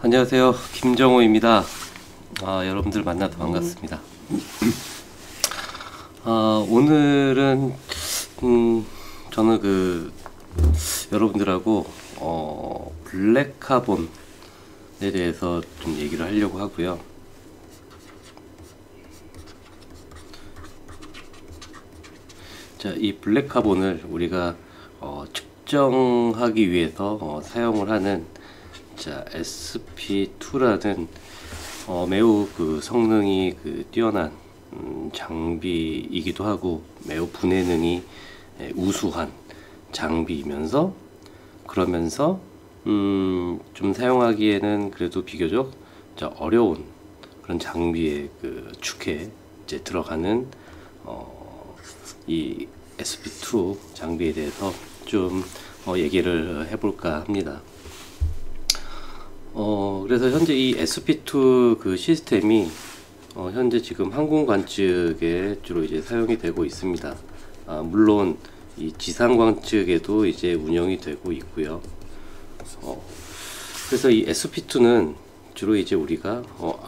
안녕하세요, 김정호입니다. 여러분들 만나서 반갑습니다. 오늘은 저는 여러분들하고 블랙 카본에 대해서 좀 얘기를 하려고 하고요. 자, 이 블랙 카본을 우리가 측정하기 위해서 사용을 하는 SP2라는 매우 성능이 뛰어난 장비이기도 하고 매우 분해능이 우수한 장비이면서 그러면서 좀 사용하기에는 그래도 비교적 어려운 그런 장비의 축에 이제 들어가는 이 SP2 장비에 대해서 좀 얘기를 해볼까 합니다. 그래서 현재 이 SP2 시스템이 현재 지금 항공 관측에 주로 이제 사용이 되고 있습니다. 물론 이 지상 관측에도 이제 운영이 되고 있고요. 그래서 이 SP2는 주로 이제 우리가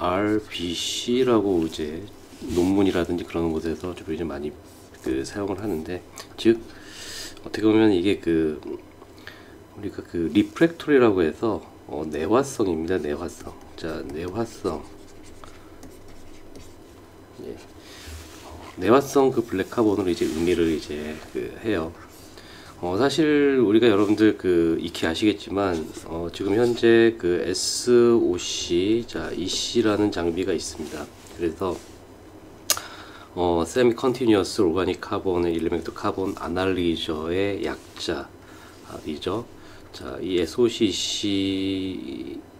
RBC라고 이제 논문이라든지 그런 곳에서 주로 이제 많이 사용을 하는데, 즉 어떻게 보면 이게 우리가 리프렉토리라고 해서 내화성입니다. 내화성. 자, 내화성. 예. 내화성 블랙 카본으로 이제 의미를 이제 해요. 사실 우리가 여러분들 익히 아시겠지만 지금 현재 SOC, 자, EC라는 장비가 있습니다. 그래서 세미 컨티뉴어스 오가닉 카본의 일레멘트 카본 아날리저의 약자이죠. 자, 이 SOCC는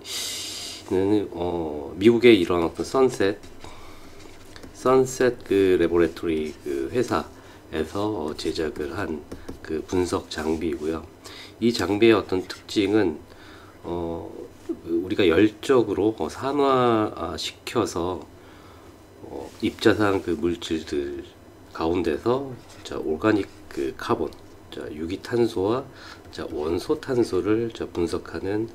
미국의 이런 어떤 선셋 레보레토리 회사에서 제작을 한 분석 장비이고요. 이 장비의 어떤 특징은 우리가 열적으로 산화 시켜서 입자상 물질들 가운데서 오가닉 카본, 유기탄소와 원소탄소를 분석하는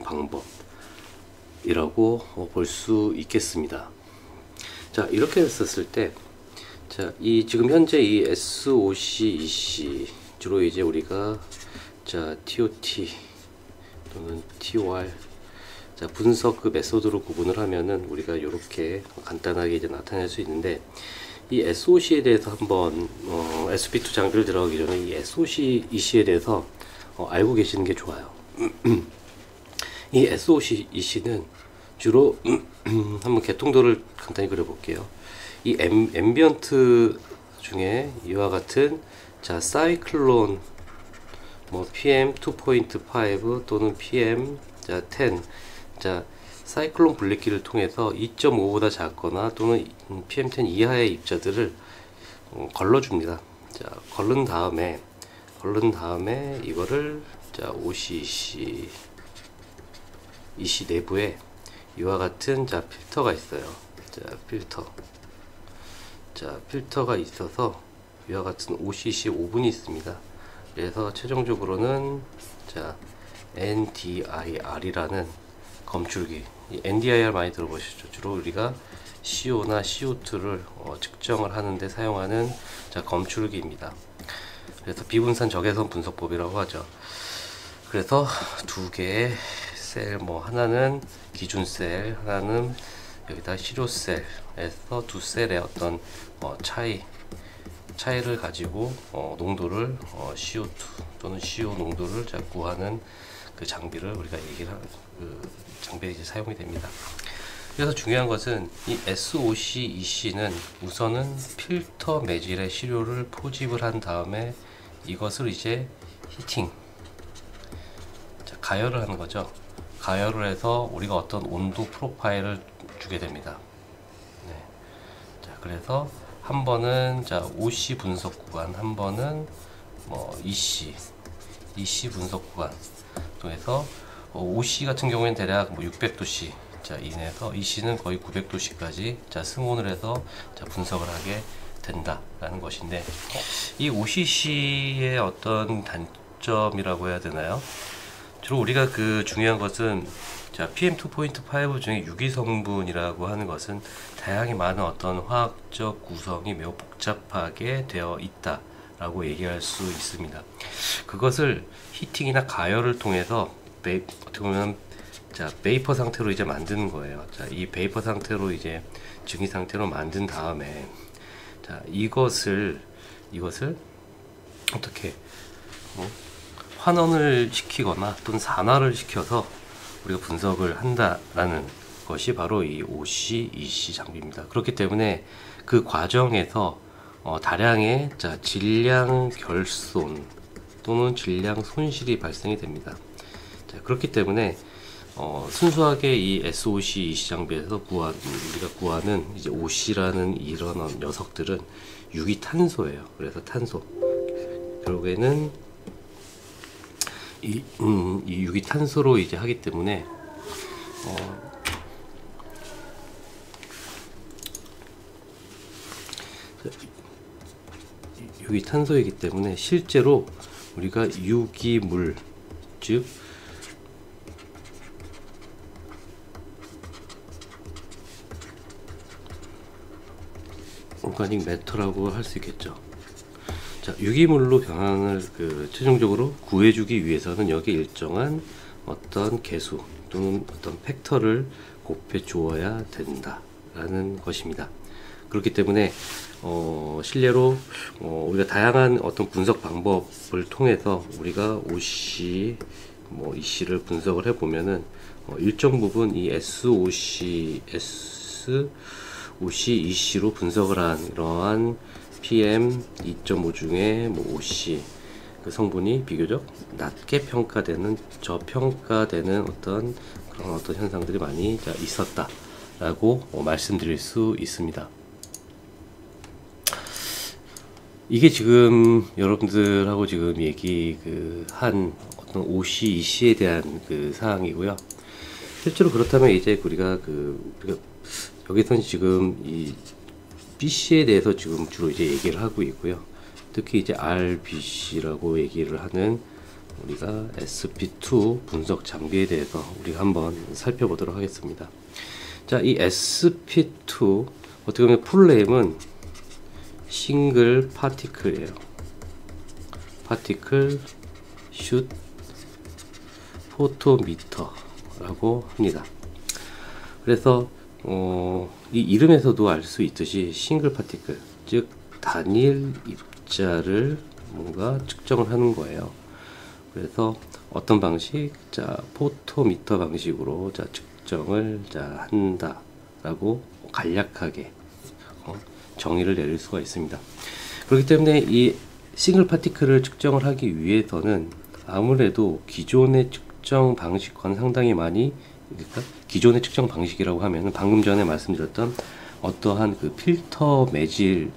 방법이라고 볼 수 있겠습니다. 자, 이렇게 했었을 때, 지금 현재 이 SOC, EC 주로 이제 우리가 TOT 또는 TOR 분석 메소드로 구분을 하면은 우리가 이렇게 간단하게 이제 나타낼 수 있는데, 이 SOC에 대해서 한번 SP2 장비를 들어가기 전에 이 SOC, EC에 대해서 알고 계시는 게 좋아요. 이 SOC, EC는 주로 한번 개통도를 간단히 그려볼게요. 이 앰비언트 중에 이와 같은 사이클론 PM 2.5 또는 PM 10, 사이클론 분리기를 통해서 2.5보다 작거나 또는 PM10 이하의 입자들을 걸러줍니다. 걸른 다음에 이거를 OC, EC 내부에 이와 같은 필터가 있어요. 필터가 있어서 이와 같은 OCC 오븐이 있습니다. 그래서 최종적으로는 NDIR이라는 검출기, NDIR 많이 들어보시죠? 주로 우리가 CO나 CO2를 측정을 하는데 사용하는 검출기입니다. 그래서 비분산 적외선 분석법이라고 하죠. 그래서 두 개의 셀, 하나는 기준 셀, 하나는 여기다 시료셀에서 두 셀의 어떤 차이를 가지고 농도를 CO2 또는 CO 농도를 구하는 장비를 우리가 장비에 이제 사용이 됩니다. 그래서 중요한 것은 이 SOC, EC는 우선은 필터 매질에 시료를 포집을 한 다음에 이것을 이제 히팅, 가열을 하는 거죠. 가열을 해서 우리가 어떤 온도 프로파일을 주게 됩니다. 네. 그래서 한 번은 OC 분석 구간, 한 번은 EC 분석 구간 통해서 OC 같은 경우에는 대략 600도씨 이내에서, EC는 거의 900도씨까지 승온을 해서 분석을 하게 된다라는 것인데, 이 OCC의 어떤 단점이라고 해야 되나요? 주로 우리가 중요한 것은 자, PM2.5 중에 유기성분이라고 하는 것은 다양하게 많은 어떤 화학적 구성이 매우 복잡하게 되어 있다라고 얘기할 수 있습니다. 그것을 히팅이나 가열을 통해서 어떻게 보면 자, 베이퍼 상태로 이제 만드는 거예요. 자, 이 베이퍼 상태로 이제 증기 상태로 만든 다음에 자, 이것을 어떻게 환원을 시키거나 또는 산화를 시켜서 우리가 분석을 한다라는 것이 바로 이 OC, EC 장비입니다. 그렇기 때문에 그 과정에서 다량의 자, 질량 결손 또는 질량 손실이 발생이 됩니다. 자, 그렇기 때문에 순수하게 이 SOC, EC 장비에서 우리가 구하는 이제 OC라는 이런 녀석들은 유기탄소예요. 그래서 탄소 결국에는 이 유기탄소로 이제 하기 때문에 유기탄소이기 때문에 실제로 우리가 유기물 즉 오가닉 매터라고 할 수 있겠죠. 자, 유기물로 변환을 최종적으로 구해주기 위해서는 여기에 일정한 어떤 개수 또는 어떤 팩터를 곱해 주어야 된다라는 것입니다. 그렇기 때문에 실례로 우리가 다양한 어떤 분석 방법을 통해서 우리가 OC, EC를 분석을 해보면은 일정 부분 이 SOC, EC로 분석을 한 이러한 PM 2.5 중에 OC 그 성분이 비교적 낮게 평가되는 저평가되는 어떤 그런 어떤 현상들이 많이 있었다라고 말씀드릴 수 있습니다. 이게 지금 여러분들하고 지금 한 어떤 OC, EC에 대한 사항이고요. 실제로 그렇다면 이제 우리가 여기서는 지금 이 BC에 대해서 지금 주로 이제 얘기를 하고 있고요. 특히 이제 RBC라고 얘기를 하는 우리가 SP2 분석 장비에 대해서 우리가 한번 살펴보도록 하겠습니다. 자, 이 SP2 어떻게 보면 풀네임은 싱글 파티클이에요. 파티클 슛 포토미터라고 합니다. 그래서 이 이름에서도 알 수 있듯이 싱글 파티클, 즉 단일 입자를 뭔가 측정을 하는 거예요. 그래서 어떤 방식, 자 포토미터 방식으로 자 측정을 한다라고 간략하게 정의를 내릴 수가 있습니다. 그렇기 때문에 이 싱글 파티클을 측정을 하기 위해서는 아무래도 기존의 측정 방식과는 상당히 많이, 그러니까 기존의 측정 방식이라고 하면은 방금 전에 말씀드렸던 어떠한 필터 매질을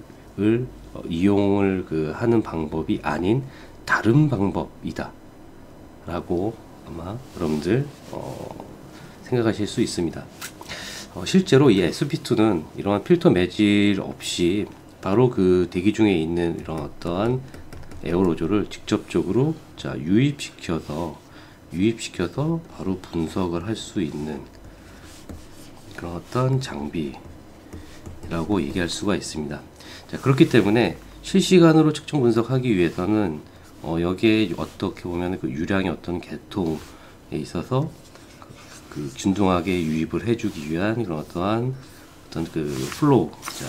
이용을 하는 방법이 아닌 다른 방법이다 라고 아마 여러분들 생각하실 수 있습니다. 실제로 이 SP2는 이러한 필터 매질 없이 바로 대기 중에 있는 이런 어떠한 에어로졸을 직접적으로 유입시켜서 바로 분석을 할 수 있는 그런 어떤 장비라고 얘기할 수가 있습니다. 자, 그렇기 때문에 실시간으로 측정 분석하기 위해서는 여기에 어떻게 보면 유량의 어떤 계통에 있어서 균등하게 유입을 해주기 위한 그런 어떠한 플로우,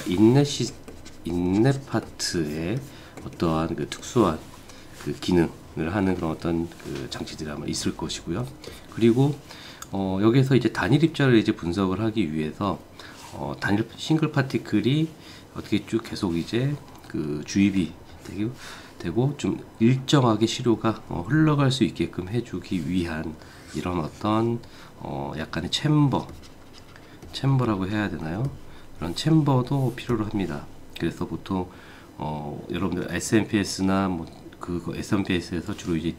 인넷 파트의 어떠한 특수한 기능을 하는 그런 어떤 장치들이 아마 있을 것이고요. 그리고 여기서 이제 단일 입자를 이제 분석을 하기 위해서 단일 싱글 파티클이 어떻게 쭉 계속 이제 주입이 되고 좀 일정하게 시료가 흘러갈 수 있게끔 해주기 위한 이런 어떤 약간의 챔버라고 해야 되나요? 그런 챔버도 필요로 합니다. 그래서 보통 여러분들 SMPS나 SMPS에서 주로 이제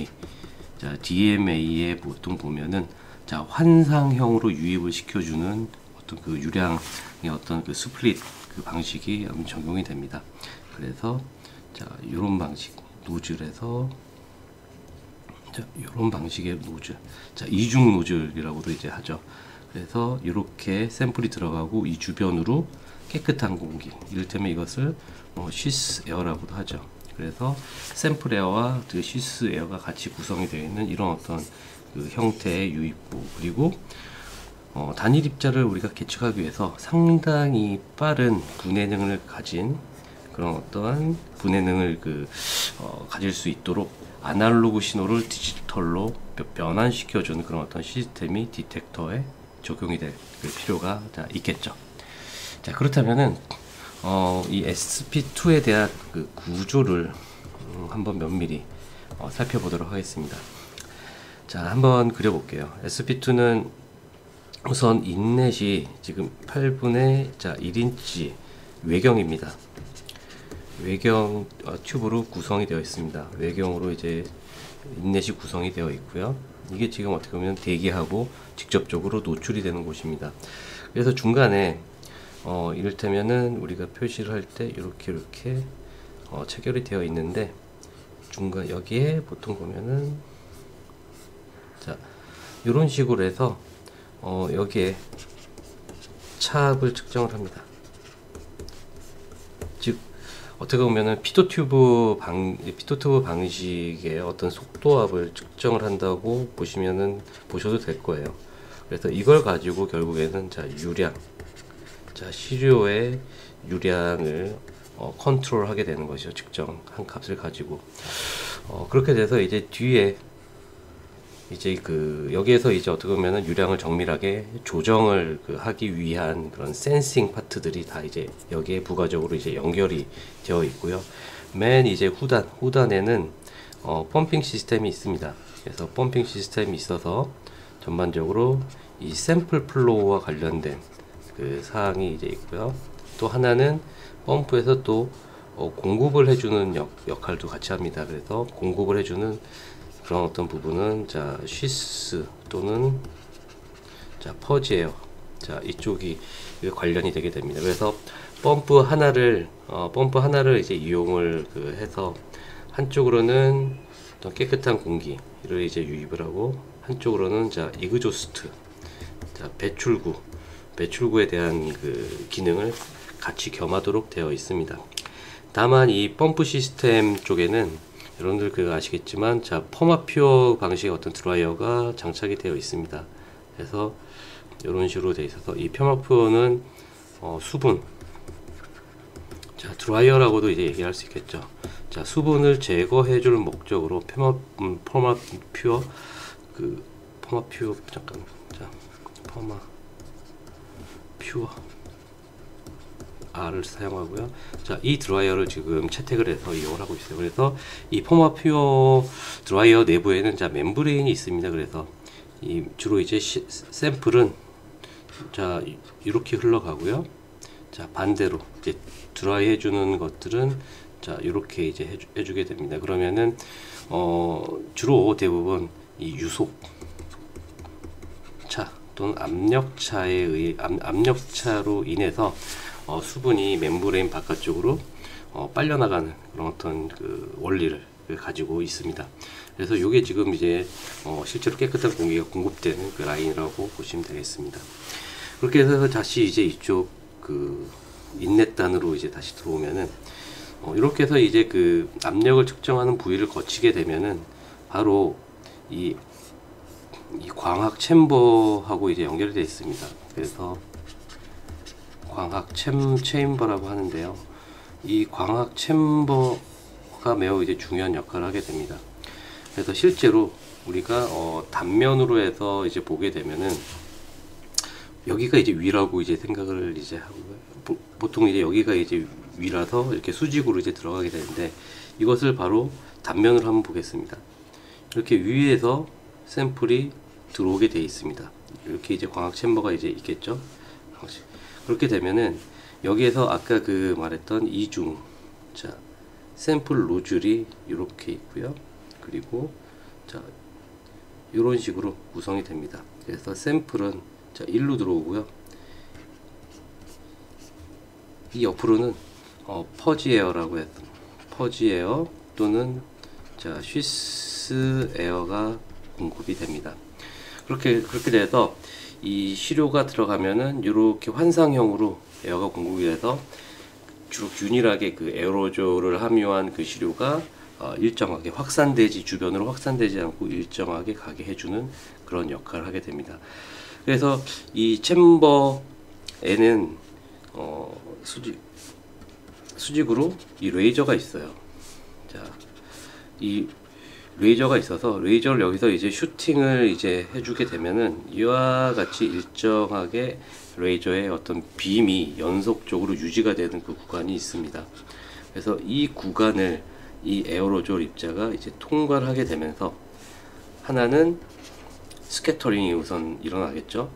DMA에 보통 보면은 환상형으로 유입을 시켜주는 어떤 유량의 어떤 스플릿 방식이 적용이 됩니다. 그래서 이런 방식 노즐에서 자, 이런 방식의 노즐, 자, 이중 노즐이라고도 이제 하죠. 그래서 이렇게 샘플이 들어가고 이 주변으로 깨끗한 공기, 이를테면 이것을 쉬스 에어라고도 하죠. 그래서 샘플 에어와 그 쉬스 에어가 같이 구성이 되어 있는 이런 어떤 그 형태의 유입구, 그리고 단일 입자를 우리가 계측하기 위해서 상당히 빠른 분해능을 가진 그런 어떠한 분해능을 가질 수 있도록 아날로그 신호를 디지털로 변환시켜주는 그런 어떤 시스템이 디텍터에 적용이 될 필요가 있겠죠. 자, 그렇다면은 이 SP2에 대한 그 구조를 한번 면밀히 살펴보도록 하겠습니다. 자, 한번 그려볼게요. SP2는 우선 인넷이 지금 8분의 1인치 외경입니다. 외경 튜브로 구성이 되어 있습니다. 외경으로 이제 인넷이 구성이 되어 있고요. 이게 지금 어떻게 보면 대기하고 직접적으로 노출이 되는 곳입니다. 그래서 중간에 이를테면은 우리가 표시를 할 때 이렇게 체결이 되어 있는데, 중간 여기에 보통 보면은 자, 이런 식으로 해서 여기에 차압을 측정을 합니다. 즉 어떻게 보면은 피토튜브 방식의 어떤 속도압을 측정을 한다고 보셔도 될 거예요. 그래서 이걸 가지고 결국에는 유량, 시료의 유량을 컨트롤하게 되는 것이죠. 측정한 값을 가지고 그렇게 돼서 이제 뒤에 이제 여기에서 이제 어떻게 보면은 유량을 정밀하게 조정을 하기 위한 그런 센싱 파트들이 다 이제 여기에 부가적으로 이제 연결이 되어 있고요. 맨 이제 후단에는 펌핑 시스템이 있습니다. 그래서 펌핑 시스템이 있어서 전반적으로 이 샘플 플로우와 관련된 그 사항이 이제 있고요. 또 하나는 펌프에서 또 공급을 해주는 역할도 같이 합니다. 그래서 공급을 해주는 그런 어떤 부분은 쉬스 또는 퍼지에어, 이쪽이 관련이 되게 됩니다. 그래서 펌프 하나를 이제 이용을 해서 한쪽으로는 어떤 깨끗한 공기를 이제 유입을 하고, 한쪽으로는 이그조스트, 배출구에 대한 그 기능을 같이 겸하도록 되어 있습니다. 다만 이 펌프 시스템 쪽에는 여러분들 아시겠지만 퍼마퓨어 방식의 어떤 드라이어가 장착이 되어 있습니다. 그래서 이런 식으로 되어 있어서 이 퍼마퓨어는 수분, 드라이어라고도 이제 얘기할 수 있겠죠. 수분을 제거해 줄 목적으로 퍼마퓨어 R을 사용하고요. 이 드라이어를 지금 채택을 해서 이용을 하고 있어요. 그래서 이 퍼마퓨어 드라이어 내부에는 멤브레인이 있습니다. 그래서 주로 이제 샘플은 이렇게 흘러가고요. 반대로 이제 드라이 해주는 것들은 이렇게 이제 해주게 됩니다. 그러면은 주로 대부분 이 유속차 또는 압력차로 인해서 수분이 멤브레인 바깥쪽으로 빨려나가는 그런 어떤 원리를 가지고 있습니다. 그래서 이게 지금 이제 실제로 깨끗한 공기가 공급되는 라인이라고 보시면 되겠습니다. 그렇게 해서 다시 이제 이쪽 인넷단으로 이제 다시 들어오면은 이렇게 해서 이제 압력을 측정하는 부위를 거치게 되면은 바로 이 광학 챔버하고 이제 연결이 되어 있습니다. 그래서 광학 체인버라고 하는데요. 이 광학 챔버가 매우 이제 중요한 역할을 하게 됩니다. 그래서 실제로 우리가 단면으로 해서 이제 보게 되면은 여기가 이제 위라고 이제 생각을 이제 하고, 보통 이제 여기가 이제 위라서 이렇게 수직으로 이제 들어가게 되는데, 이것을 바로 단면으로 한번 보겠습니다. 이렇게 위에서 샘플이 들어오게 되어 있습니다. 이렇게 이제 광학 챔버가 이제 있겠죠. 그렇게 되면은 여기에서 아까 말했던 이중 샘플 노즐이 이렇게 있고요. 그리고 이런 식으로 구성이 됩니다. 그래서 샘플은 일로 들어오고요. 이 옆으로는 퍼지에어라고 해서 퍼지에어 또는 쉬스 컨티뉴스 에어가 공급이 됩니다. 그렇게 돼서 이 시료가 들어가면은 이렇게 환상형으로 에어가 공급이 돼서 주로 균일하게 그 에어로졸을 함유한 그 시료가 일정하게 주변으로 확산되지 않고 일정하게 가게 해주는 그런 역할을 하게 됩니다. 그래서 이 챔버에는 수직으로 이 레이저가 있어요. 자, 이 레이저가 있어서 레이저를 여기서 이제 슈팅을 이제 해주게 되면은 이와 같이 일정하게 레이저의 어떤 빔이 연속적으로 유지가 되는 그 구간이 있습니다. 그래서 이 구간을 이 에어로졸 입자가 이제 통과를 하게 되면서 하나는 스캐터링이 우선 일어나겠죠.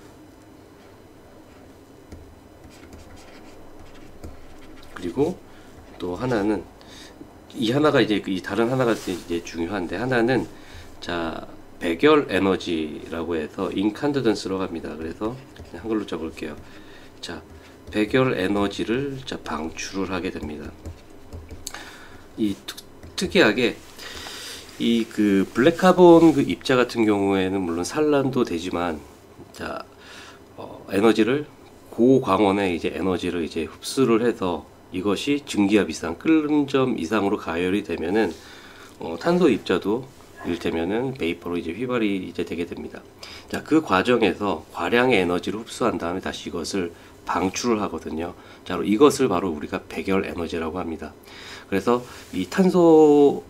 그리고 또 하나는 이 다른 하나가 이제 중요한데, 하나는 자 백열 에너지라고 해서 인칸드던스로 합니다. 그래서 그냥 한글로 적을게요. 자, 백열 에너지를 자 방출을 하게 됩니다. 이 특이하게 이 그 블랙카본 그 입자 같은 경우에는 물론 산란도 되지만 자 에너지를 고광원의 이제 에너지를 이제 흡수를 해서 이것이 증기압 이상, 끓는 점 이상으로 가열이 되면은 탄소 입자도 이를테면은 베이퍼로 이제 휘발이 이제 되게 됩니다. 자, 그 과정에서 과량의 에너지를 흡수한 다음에 다시 이것을 방출을 하거든요. 자, 이것을 바로 우리가 백열 에너지라고 합니다. 그래서 이 탄소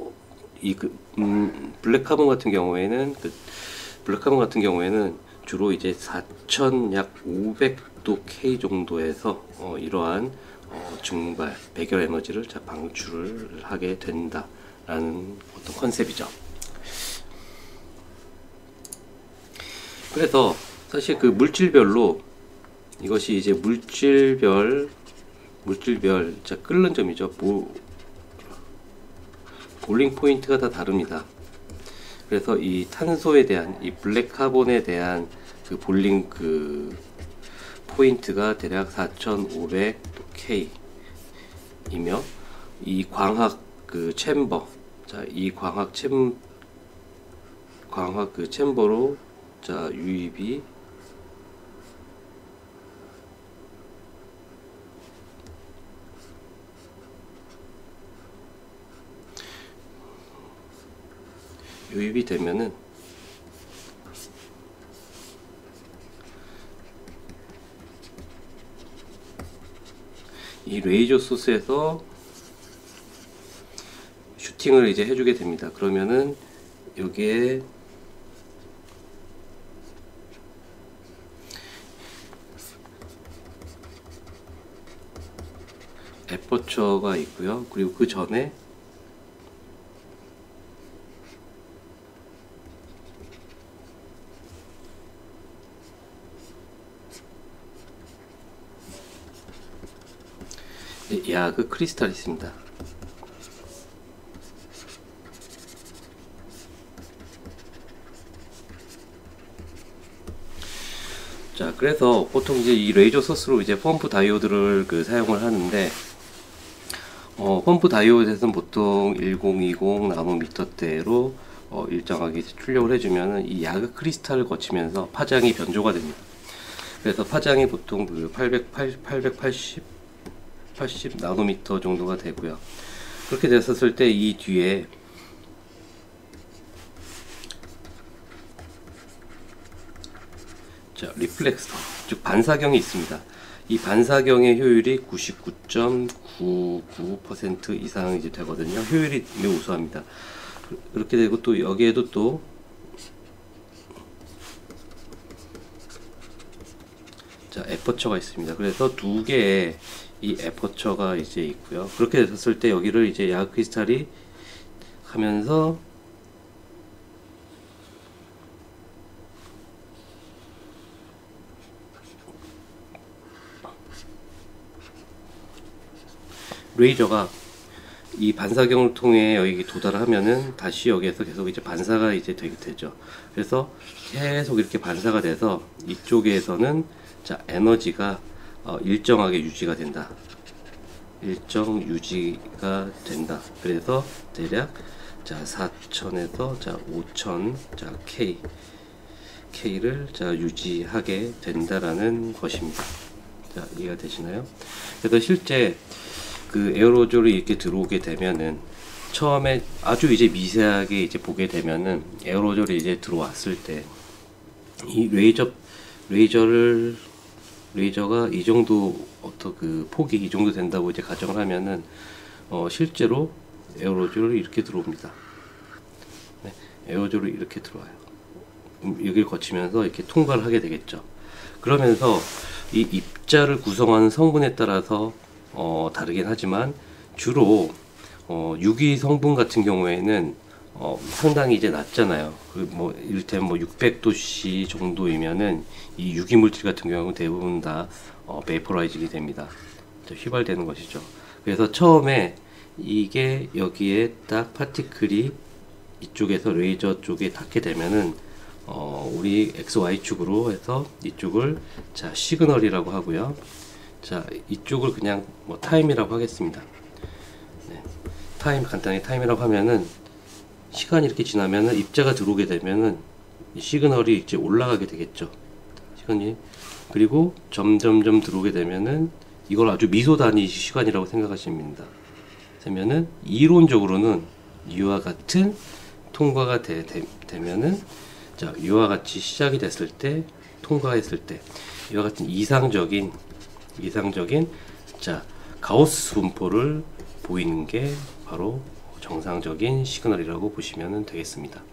블랙카본 같은 경우에는 주로 이제 4,000 약 500도 K 정도에서 이러한 증발, 백열 에너지를 자 방출을 하게 된다라는 어떤 컨셉이죠. 그래서 사실 그 물질별로 이것이 이제 물질별 자 끓는 점이죠. 볼링 포인트가 다 다릅니다. 그래서 이 탄소에 대한 이 블랙카본에 대한 그 볼링 그 포인트가 대략 4,500K 이며 이 광학 그 챔버, 자 이 광학 그 챔버로 자 유입이 되면은 이 레이저 소스에서 슈팅을 이제 해주게 됩니다. 그러면은 여기에 에퍼처가 있고요. 그리고 그 전에 야그 크리스탈이 있습니다. 자, 그래서 보통 이제 이 레이저 소스로 이제 펌프 다이오드를 그 사용을 하는데, 펌프 다이오드에서는 보통 1020 나노미터대로 일정하게 출력을 해주면은 이 야그 크리스탈을 거치면서 파장이 변조가 됩니다. 그래서 파장이 보통 그 880 나노미터 정도가 되고요. 그렇게 됐었을 때 이 뒤에 자 리플렉서, 즉 반사경이 있습니다. 이 반사경의 효율이 99.99% 이상 이제 되거든요. 효율이 매우 우수합니다. 그렇게 되고 또 여기에도 또 자 에퍼처가 있습니다. 그래서 두 개의 이 에퍼처가 이제 있고요. 그렇게 됐을 때 여기를 이제 야그 크리스탈이 하면서 레이저가 이 반사경을 통해 여기 도달하면은 다시 여기에서 계속 이제 반사가 이제 되게 되죠. 그래서 계속 이렇게 반사가 돼서 이쪽에서는 자 에너지가 일정하게 유지가 된다. 그래서 대략 자 4000에서 자 5000 자 K를 자 유지하게 된다라는 것입니다. 자 이해가 되시나요? 그래서 실제 그 에어로졸이 이렇게 들어오게 되면은 처음에 아주 이제 미세하게 이제 보게 되면은 에어로졸이 이제 들어왔을 때 이 레이저가 이 정도 어떤 그 폭이 이 정도 된다고 이제 가정을 하면은 실제로 에어로졸이 이렇게 들어옵니다. 네, 에어로졸이 이렇게 들어와요. 여기를 거치면서 이렇게 통과를 하게 되겠죠. 그러면서 이 입자를 구성하는 성분에 따라서 다르긴 하지만 주로 유기 성분 같은 경우에는 상당히 이제 낮잖아요. 뭐 이를테면 뭐 600도씨 정도이면은 이 유기 물질 같은 경우는 대부분 다 베이퍼라이징이 됩니다. 휘발되는 것이죠. 그래서 처음에 이게 여기에 딱 파티클이 이쪽에서 레이저 쪽에 닿게 되면은 우리 XY축으로 해서 이쪽을 자 시그널이라고 하고요. 자 이쪽을 그냥 뭐 타임이라고 하겠습니다. 네, 간단히 타임이라고 하면은 시간이 이렇게 지나면은 입자가 들어오게 되면은 이 시그널이 이제 올라가게 되겠죠. 시간이 그리고 점점점 들어오게 되면은 이걸 아주 미소 단위 시간이라고 생각하시면 됩니다. 그러면은 이론적으로는 이와 같은 통과가 되면은 자 이와 같이 시작이 됐을 때 통과했을 때 이와 같은 이상적인 자 가우스 분포를 보이는 게 바로 정상적인 시그널이라고 보시면 되겠습니다.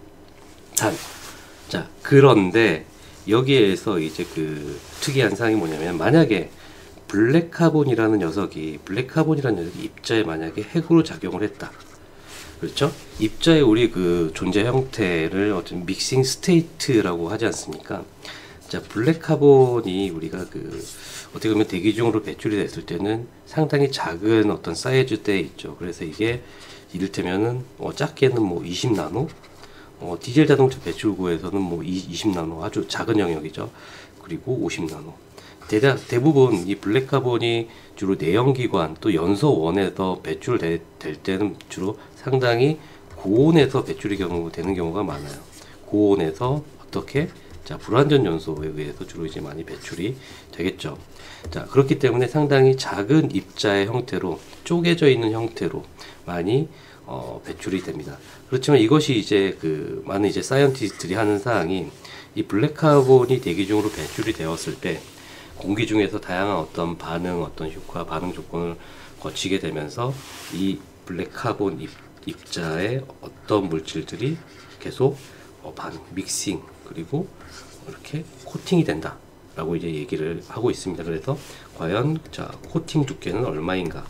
자 그런데 여기에서 이제 그 특이한 사항이 뭐냐면 만약에 블랙카본이라는 녀석이 입자에 만약에 핵으로 작용을 했다. 그렇죠? 입자의 우리 그 존재 형태를 어떤 믹싱 스테이트라고 하지 않습니까? 자, 블랙카본이 우리가 그 어떻게 보면 대기 중으로 배출이 됐을 때는 상당히 작은 어떤 사이즈대에 있죠. 그래서 이게 이를테면은 작게는 뭐 20나노, 디젤 자동차 배출구에서는 뭐 20나노 아주 작은 영역이죠. 그리고 50나노. 대부분 이 블랙카본이 주로 내연기관 또 연소원에서 배출될 때는 주로 상당히 고온에서 배출이 되는 경우가 많아요. 고온에서 어떻게? 자, 불완전 연소에 의해서 주로 이제 많이 배출이 되겠죠. 자, 그렇기 때문에 상당히 작은 입자의 형태로 쪼개져 있는 형태로 많이 배출이 됩니다. 그렇지만 이것이 이제 그 많은 이제 사이언티스트들이 하는 사항이 이 블랙카본이 대기 중으로 배출이 되었을 때 공기 중에서 다양한 어떤 어떤 효과, 반응 조건을 거치게 되면서 이 블랙카본 입자의 어떤 물질들이 계속 믹싱 그리고 이렇게 코팅이 된다 라고 이제 얘기를 하고 있습니다. 그래서 과연 자 코팅 두께는 얼마인가,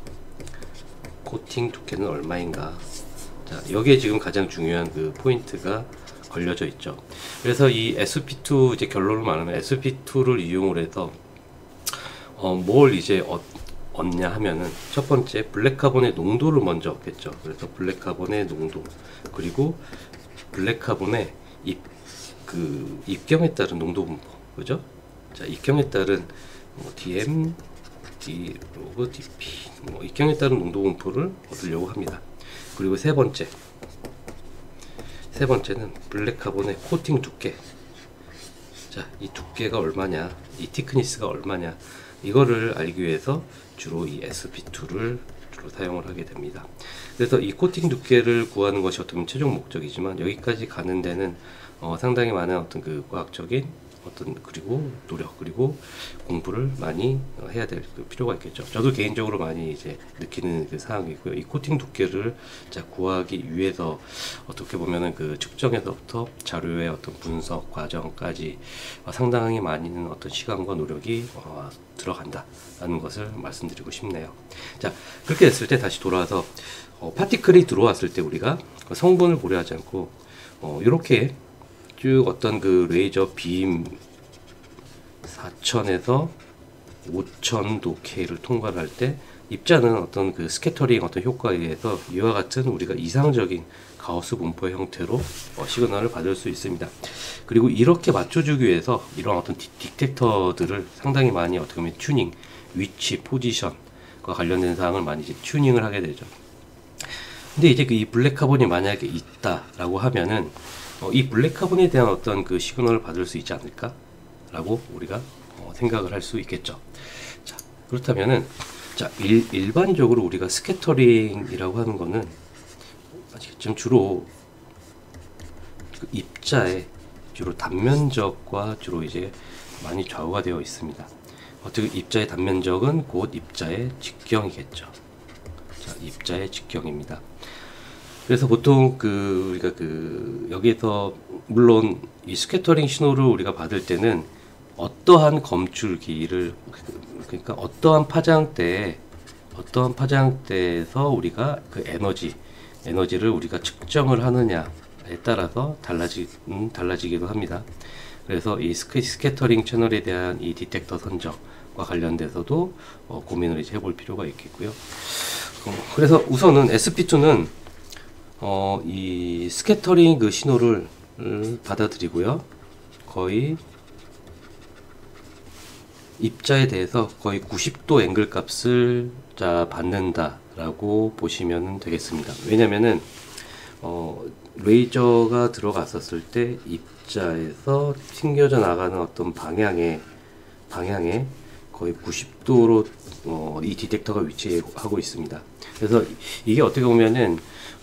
자 여기에 지금 가장 중요한 그 포인트가 걸려져 있죠. 그래서 이 sp2 이제 결론을 말하면 sp2를 이용을 해서 뭘 이제 얻냐 하면은 첫 번째 블랙카본의 농도를 먼저 얻겠죠. 그래서 블랙카본의 농도 그리고 블랙카본의 입경에 따른 농도 분포, 그죠? 자, 입경에 따른 dm, d 로그 dp, 입경에 따른 농도 분포를 얻으려고 합니다. 그리고 세 번째는 블랙카본의 코팅 두께. 자, 이 두께가 얼마냐, 이 티크니스가 얼마냐, 이거를 알기 위해서 주로 이 sp2를 주로 사용을 하게 됩니다. 그래서 이 코팅 두께를 구하는 것이 어떤 최종 목적이지만 여기까지 가는 데는 상당히 많은 어떤 그 과학적인 어떤 그리고 노력 그리고 공부를 많이 해야 될 필요가 있겠죠. 저도 개인적으로 많이 이제 느끼는 그 사항이고요. 이 코팅 두께를 자 구하기 위해서 어떻게 보면은 그 측정에서부터 자료의 어떤 분석 과정까지 상당히 많은 어떤 시간과 노력이 들어간다라는 것을 말씀드리고 싶네요. 자, 그렇게 됐을 때 다시 돌아와서 파티클이 들어왔을 때 우리가 성분을 고려하지 않고 이렇게 쭉 어떤 그 레이저 빔 4000에서 5000도 K를 통과를 할 때 입자는 어떤 그 스캐터링 어떤 효과에 의해서 이와 같은 우리가 이상적인 가우스 분포의 형태로 시그널을 받을 수 있습니다. 그리고 이렇게 맞춰주기 위해서 이런 어떤 디텍터들을 상당히 많이 어떻게 보면 튜닝, 위치, 포지션과 관련된 사항을 많이 이제 튜닝을 하게 되죠. 근데 이제 그 이 블랙 카본이 만약에 있다라고 하면은 이 블랙 카본에 대한 어떤 그 시그널을 받을 수 있지 않을까라고 우리가 생각을 할 수 있겠죠. 자, 그렇다면은 자, 일반적으로 우리가 스캐터링이라고 하는 거는 아시겠지만 주로 그 입자의 주로 단면적과 주로 이제 많이 좌우가 되어 있습니다. 어떻게 입자의 단면적은 곧 입자의 직경이겠죠. 자, 입자의 직경입니다. 그래서 보통 그 우리가 그 여기에서 물론 이 스캐터링 신호를 우리가 받을 때는 어떠한 검출기를 그러니까 어떠한 파장대에서 우리가 그 에너지를 우리가 측정을 하느냐에 따라서 달라지기도 합니다. 그래서 이 스캐터링 채널에 대한 이 디텍터 선정과 관련돼서도 고민을 이제 해볼 필요가 있겠고요. 그래서 우선은 SP2는 이 스캐터링 그 신호를 받아들이고요. 거의 입자에 대해서 거의 90도 앵글 값을 받는다라고 보시면 되겠습니다. 왜냐면은 레이저가 들어갔었을 때 입자에서 튕겨져 나가는 어떤 방향에 거의 90도로 이 디텍터가 위치하고 있습니다. 그래서 이게 어떻게 보면은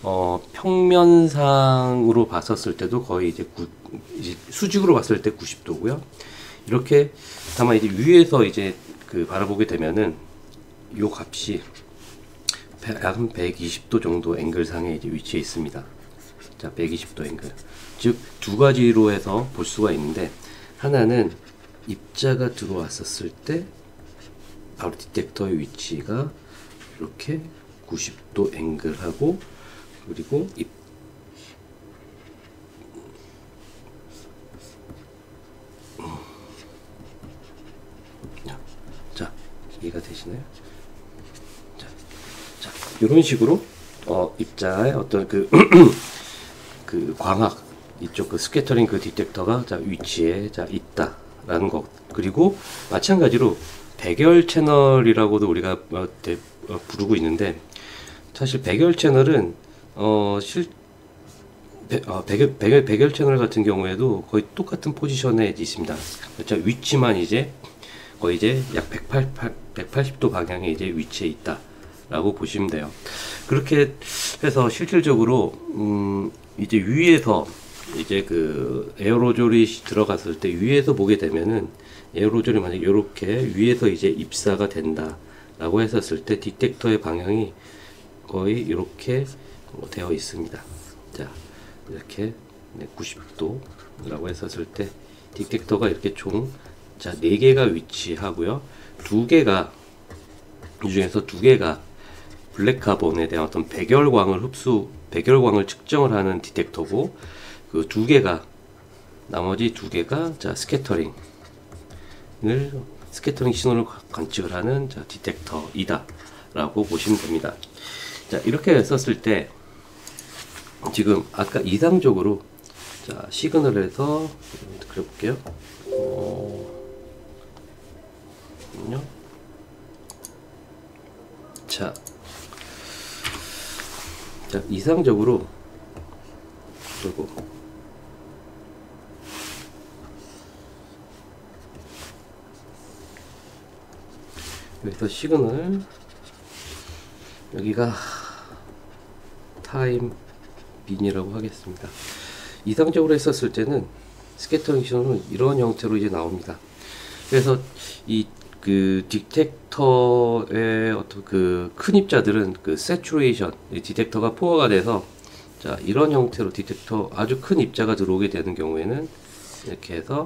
평면상으로 봤었을 때도 거의 이제 수직으로 봤을 때 90도고요. 이렇게 다만 이제 위에서 이제 그 바라보게 되면은 요 값이 약 120도 정도 앵글상에 이제 위치해 있습니다. 자, 120도 앵글. 즉, 두 가지로 해서 볼 수가 있는데, 하나는 입자가 들어왔었을 때, 바로 디텍터의 위치가 이렇게 90도 앵글하고, 그리고 자, 이해가 되시나요? 자, 이런 식으로, 입자의 어떤 그 광학 이쪽 그 스캐터링 그 디텍터가 위치에 있다라는 것. 그리고 마찬가지로 백열 채널이라고도 우리가 부르고 있는데, 사실 백열 채널은 백열 채널 같은 경우에도 거의 똑같은 포지션에 있습니다. 자, 위치만 이제 거의 이제 약 180도 방향에 이제 위치해 있다라고 보시면 돼요. 그렇게 해서 실질적으로 이제 위에서 이제 그 에어로졸이 들어갔을 때 위에서 보게 되면은 에어로졸이 만약 이렇게 위에서 이제 입사가 된다라고 했었을 때 디텍터의 방향이 거의 이렇게 되어 있습니다. 자, 이렇게 90도라고 했었을 때 디텍터가 이렇게 총 4개가 위치하고요. 이 중에서 2개가 블랙 카본에 대한 어떤 백열광을 측정을 하는 디텍터고, 그 나머지 2개가 스캐터링 신호를 관측을 하는 디텍터이다 라고 보시면 됩니다. 자, 이렇게 했었을 때 지금 아까 이상적으로 시그널에서 그려볼게요. 자, 이상적으로 그리고 여기서 시그널 여기가 타임 빈이라고 하겠습니다. 이상적으로 했었을 때는 스캐터링 신호는 이런 형태로 이제 나옵니다. 그래서 이 그 디텍터의 어떤 그 큰 입자들은 그 세츄레이션 디텍터가 포화가 돼서 이런 형태로 디텍터 아주 큰 입자가 들어오게 되는 경우에는 이렇게 해서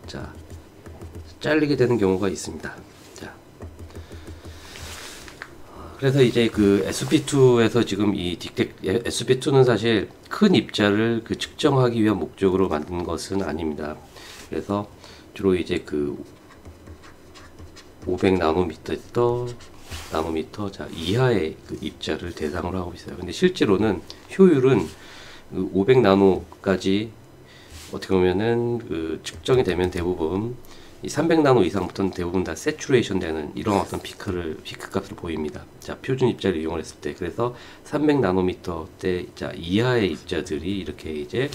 잘리게 되는 경우가 있습니다. 그래서 이제 그 SP2에서 지금 이 SP2는 사실 큰 입자를 그 측정하기 위한 목적으로 만든 것은 아닙니다. 그래서 주로 이제 그 500나노미터 이하의 그 입자를 대상으로 하고 있어요. 근데 실제로는 효율은 500나노까지 어떻게 보면은 그 측정이 되면 대부분 이 300나노 이상부터는 대부분 다 세츄레이션 되는 이런 어떤 피크 값으로 보입니다. 자, 표준 입자를 이용을 했을 때, 그래서 300나노미터 대 이하의 입자들이 이렇게 이제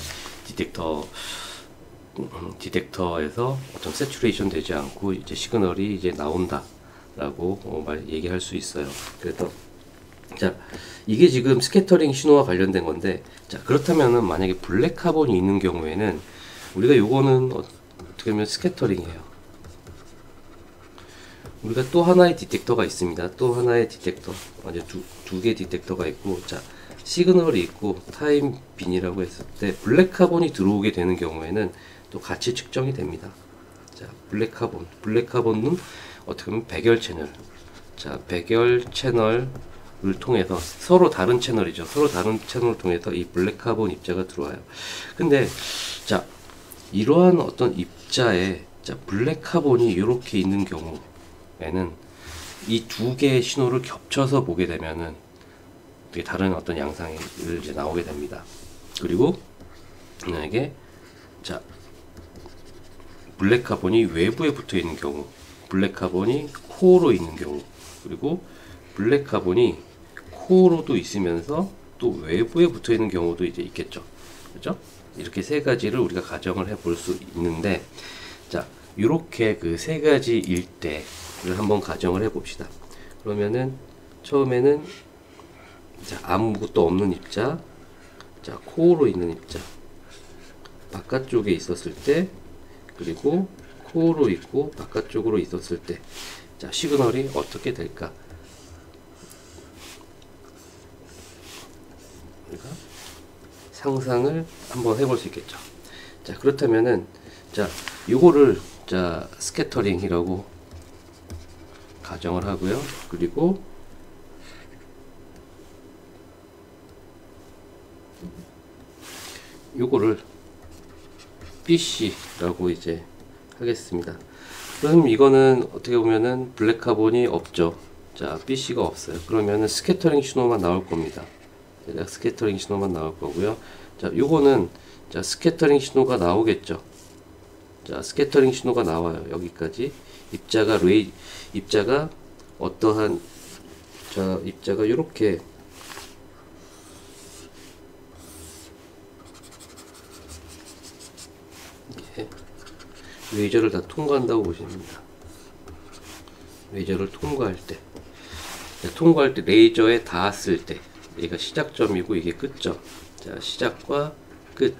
디텍터에서 어떤 세츄레이션 되지 않고 이제 시그널이 이제 나온다라고 얘기할 수 있어요. 그래서 자, 이게 지금 스캐터링 신호와 관련된 건데, 자, 그렇다면은 만약에 블랙 카본이 있는 경우에는 우리가 요거는 어떻게 보면 스캐터링이에요. 우리가 또 하나의 디텍터가 있습니다. 또 하나의 디텍터, 이제 두 개 디텍터가 있고, 자, 시그널이 있고 타임 빈이라고 했을 때 블랙 카본이 들어오게 되는 경우에는 또 같이 측정이 됩니다. 자, 블랙 카본은 어떻게 보면 백열 채널, 자, 백열 채널을 통해서 서로 다른 채널이죠. 서로 다른 채널을 통해서 이 블랙 카본 입자가 들어와요. 근데 자, 이러한 어떤 입자에 자, 블랙 카본이 이렇게 있는 경우에는 이 두 개의 신호를 겹쳐서 보게 되면은 되게 다른 어떤 양상이 이제 나오게 됩니다. 그리고 만약에 자, 블랙 카본이 외부에 붙어 있는 경우, 블랙 카본이 코어로 있는 경우, 그리고 블랙 카본이 코어로도 있으면서 또 외부에 붙어 있는 경우도 이제 있겠죠. 그죠? 이렇게 세 가지를 우리가 가정을 해 볼 수 있는데, 자, 이렇게 그 세 가지 일대를 한번 가정을 해 봅시다. 그러면은 처음에는 자, 아무것도 없는 입자, 자, 코어로 있는 입자, 바깥쪽에 있었을 때, 그리고 코어로 있고 바깥쪽으로 있었을 때, 자, 시그널이 어떻게 될까? 우리가 상상을 한번 해볼 수 있겠죠. 자, 그렇다면은 자, 요거를 자, 스캐터링이라고 가정을 하고요. 그리고 요거를 BC라고 이제 하겠습니다. 그럼 이거는 어떻게 보면은 블랙 카본이 없죠. 자, BC가 없어요. 그러면은 스캐터링 신호만 나올 겁니다. 스캐터링 신호만 나올 거고요. 자, 요거는 자, 스캐터링 신호가 나오겠죠. 자, 스캐터링 신호가 나와요. 여기까지 입자가 어떠한 자, 입자가 이렇게 레이저를 다 통과한다고 보시면 됩니다. 레이저를 통과할 때, 레이저에 닿았을 때, 얘가 시작점이고 이게 끝점. 자, 시작과 끝,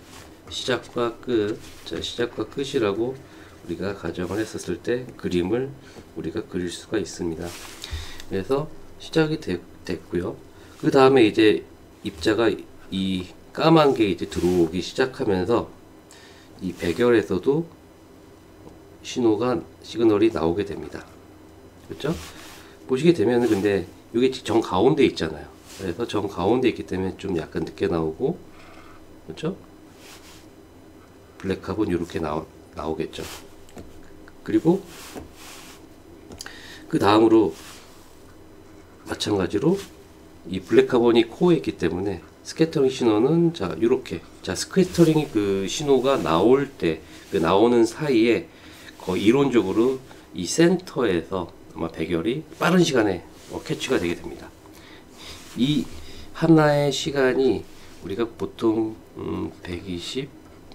자, 시작과 끝이라고 우리가 가정을 했었을 때 그림을 우리가 그릴 수가 있습니다. 그래서 시작이 됐고요. 그 다음에 이제 입자가 이 까만 게 이제 들어오기 시작하면서 이 백열에서도 시그널이 나오게 됩니다. 그렇죠? 보시게 되면은 근데 이게 정 가운데 있잖아요. 그래서 정 가운데 있기 때문에 좀 약간 늦게 나오고, 그렇죠? 블랙 카본 이렇게 나오겠죠. 그리고 그 다음으로 마찬가지로 이 블랙 카본이 코어에 있기 때문에 스캐터링 신호는 자, 이렇게 자, 스캐터링 그 신호가 나올 때 그 나오는 사이에 거의 이론적으로 이 센터에서 아마 백열이 빠른 시간에 캐치가 되게 됩니다. 이 하나의 시간이 우리가 보통 120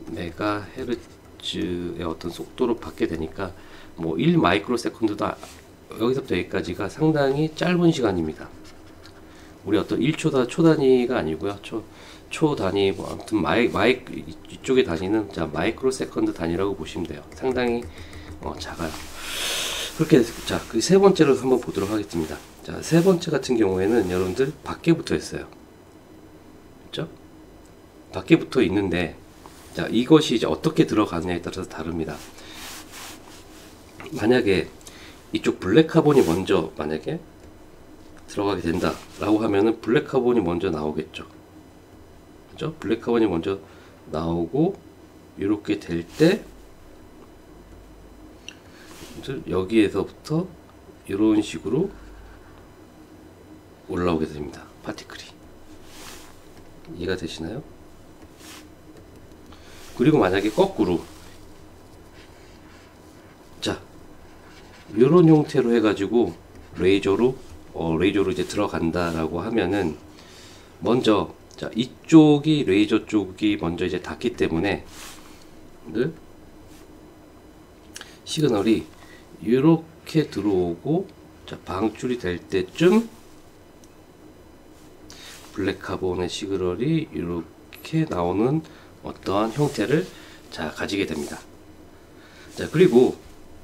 메가헤르츠의 어떤 속도로 받게 되니까 뭐 1 마이크로 세컨드도 여기서부터 여기까지가 상당히 짧은 시간입니다. 우리 어떤 1초 초 단위가 아니고요. 초 단위, 뭐 아무튼 이쪽의 단위는 자, 마이크로 세컨드 단위라고 보시면 돼요. 상당히 작아요. 그렇게 자, 그 세 번째로 한번 보도록 하겠습니다. 자, 세 번째 같은 경우에는 여러분들 밖에 붙어 있어요. 그렇죠? 밖에 붙어 있는데, 자, 이것이 이제 어떻게 들어가느냐에 따라서 다릅니다. 만약에 이쪽 블랙 카본이 먼저 만약에 들어가게 된다 라고 하면은 블랙 카본이 먼저 나오겠죠. 그죠? 블랙 카본이 먼저 나오고 이렇게 될 때 여기에서부터 이런 식으로 올라오게 됩니다. 파티클이. 이해가 되시나요? 그리고 만약에 거꾸로 자 이런 형태로 해가지고 레이저로 이제 들어간다라고 하면은 먼저 자 이쪽이 레이저 쪽이 먼저 이제 닿기 때문에 시그널이 이렇게 들어오고 자 방출이 될 때쯤 블랙카본의 시그널이 이렇게 나오는 어떠한 형태를 자 가지게 됩니다. 자 그리고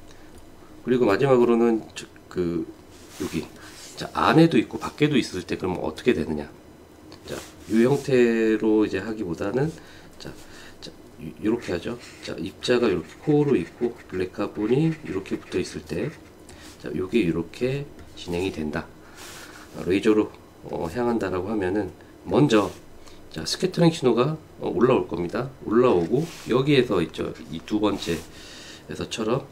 마지막으로는 여기 자 안에도 있고 밖에도 있을 때 그러면 어떻게 되느냐. 자 이 형태로 이제 하기보다는 자 이렇게 하죠. 자 입자가 이렇게 코어로 있고 블랙카본이 이렇게 붙어 있을 때 자 요게 이렇게 진행이 된다. 레이저로 향한다라고 하면은 먼저 자 스캐터링 신호가 올라올 겁니다. 올라오고 여기에서 있죠. 이 두 번째에서처럼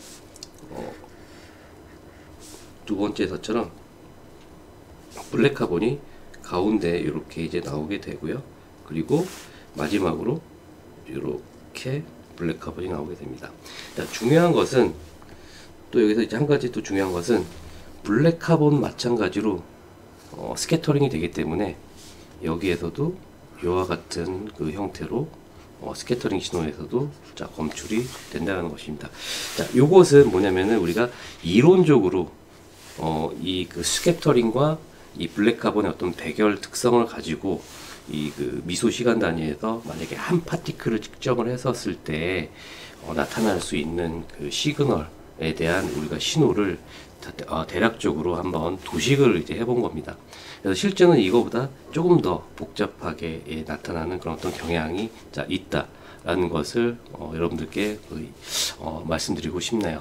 블랙카본이 가운데 이렇게 이제 나오게 되고요. 그리고 마지막으로 이렇게 블랙카본이 나오게 됩니다. 자, 중요한 것은 또 여기서 이제 한 가지 또 중요한 것은 블랙카본 마찬가지로 스캐터링이 되기 때문에 여기에서도 이와 같은 그 형태로 스캐터링 신호에서도 자 검출이 된다는 것입니다. 자, 요것은 뭐냐면은 우리가 이론적으로 이 그 스캐터링과 이 블랙카본의 어떤 배결 특성을 가지고 이 그 미소 시간 단위에서 만약에 한 파티클을 측정을 했었을 때 나타날 수 있는 그 시그널에 대한 우리가 신호를 대략적으로 한번 도식을 이제 해본 겁니다. 그래서 실제는 이거보다 조금 더 복잡하게 나타나는 그런 어떤 경향이 자 있다라는 것을 여러분들께 말씀드리고 싶네요.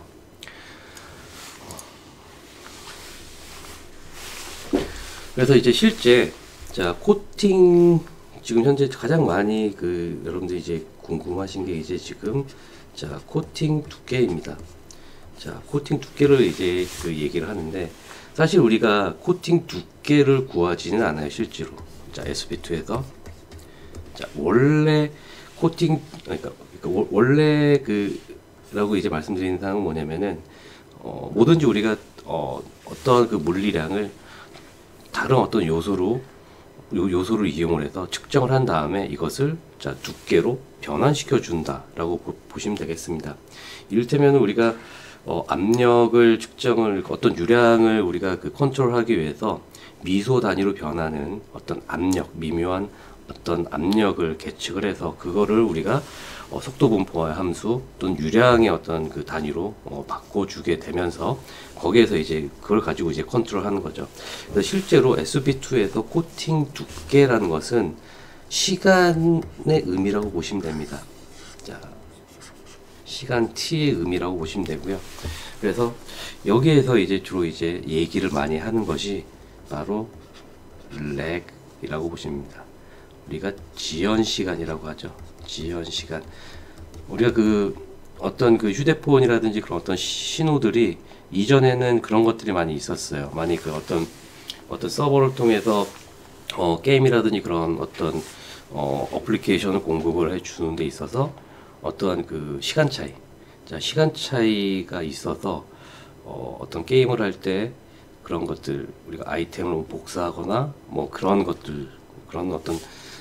그래서 이제 실제 자 코팅 지금 현재 가장 많이 여러분들이 이제 궁금하신 게 이제 지금 자 코팅 두께입니다. 자 코팅 두께를 이제 얘기를 하는데 사실 우리가 코팅 두께를 구하지는 않아요 실제로. 자 SB2에서 자 원래 코팅 그러니까 원래 라고 이제 말씀드리는 사항은 뭐냐면은 뭐든지 우리가 어떤 그 물리량을 다른 어떤 요소를 이용을 해서 측정을 한 다음에 이것을 자 두께로 변환시켜 준다라고 보시면 되겠습니다. 이를테면 우리가 압력을 측정을 어떤 유량을 우리가 컨트롤하기 위해서 미소 단위로 변하는 어떤 압력, 미묘한 어떤 압력을 계측을 해서 그거를 우리가 속도 분포화 함수 또는 유량의 어떤 그 단위로 바꿔주게 되면서 거기에서 이제 그걸 가지고 이제 컨트롤하는 거죠. 그래서 실제로 SB2에서 코팅 두께라는 것은 시간의 의미라고 보시면 됩니다. 자, 시간 t의 의미라고 보시면 되고요. 그래서 여기에서 이제 주로 이제 얘기를 많이 하는 것이 바로 렉이라고 보시면 됩니다. 우리가 지연 시간이라고 하죠. 지연 시간. 우리가 어떤 휴대폰이라든지 그런 어떤 신호들이 이전에는 그런 것들이 많이 있었어요. 많이 어떤 서버를 통해서 게임이라든지 그런 어떤 어플리케이션을 공급을 해 주는 데 있어서 어떠한 시간 차이. 자, 시간 차이가 있어서 어떤 게임을 할 때 그런 것들 우리가 아이템을 복사하거나 뭐 그런 것들 그런 어떤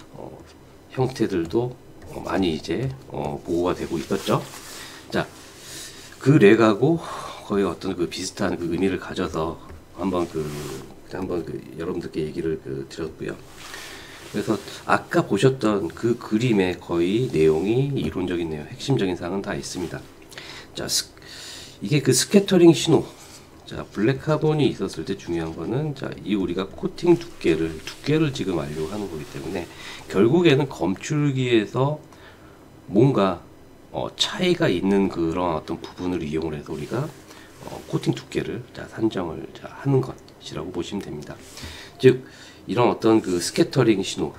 형태들도 많이 이제 보고가 되고 있었죠. 자, 그 렉하고 거의 어떤 비슷한 의미를 가져서 한번 여러분들께 얘기를 드렸고요. 그래서 아까 보셨던 그 그림의 거의 내용이 이론적인 내용, 핵심적인 사항은 다 있습니다. 자, 이게 스캐터링 신호. 자, 블랙카본이 있었을 때 중요한 거는 자, 이 우리가 코팅 두께를 지금 알려고 하는 거기 때문에 결국에는 검출기에서 뭔가 차이가 있는 그런 어떤 부분을 이용을 해서 우리가 코팅 두께를 자, 산정을 자, 하는 것이라고 보시면 됩니다. 즉 이런 어떤 스캐터링 신호가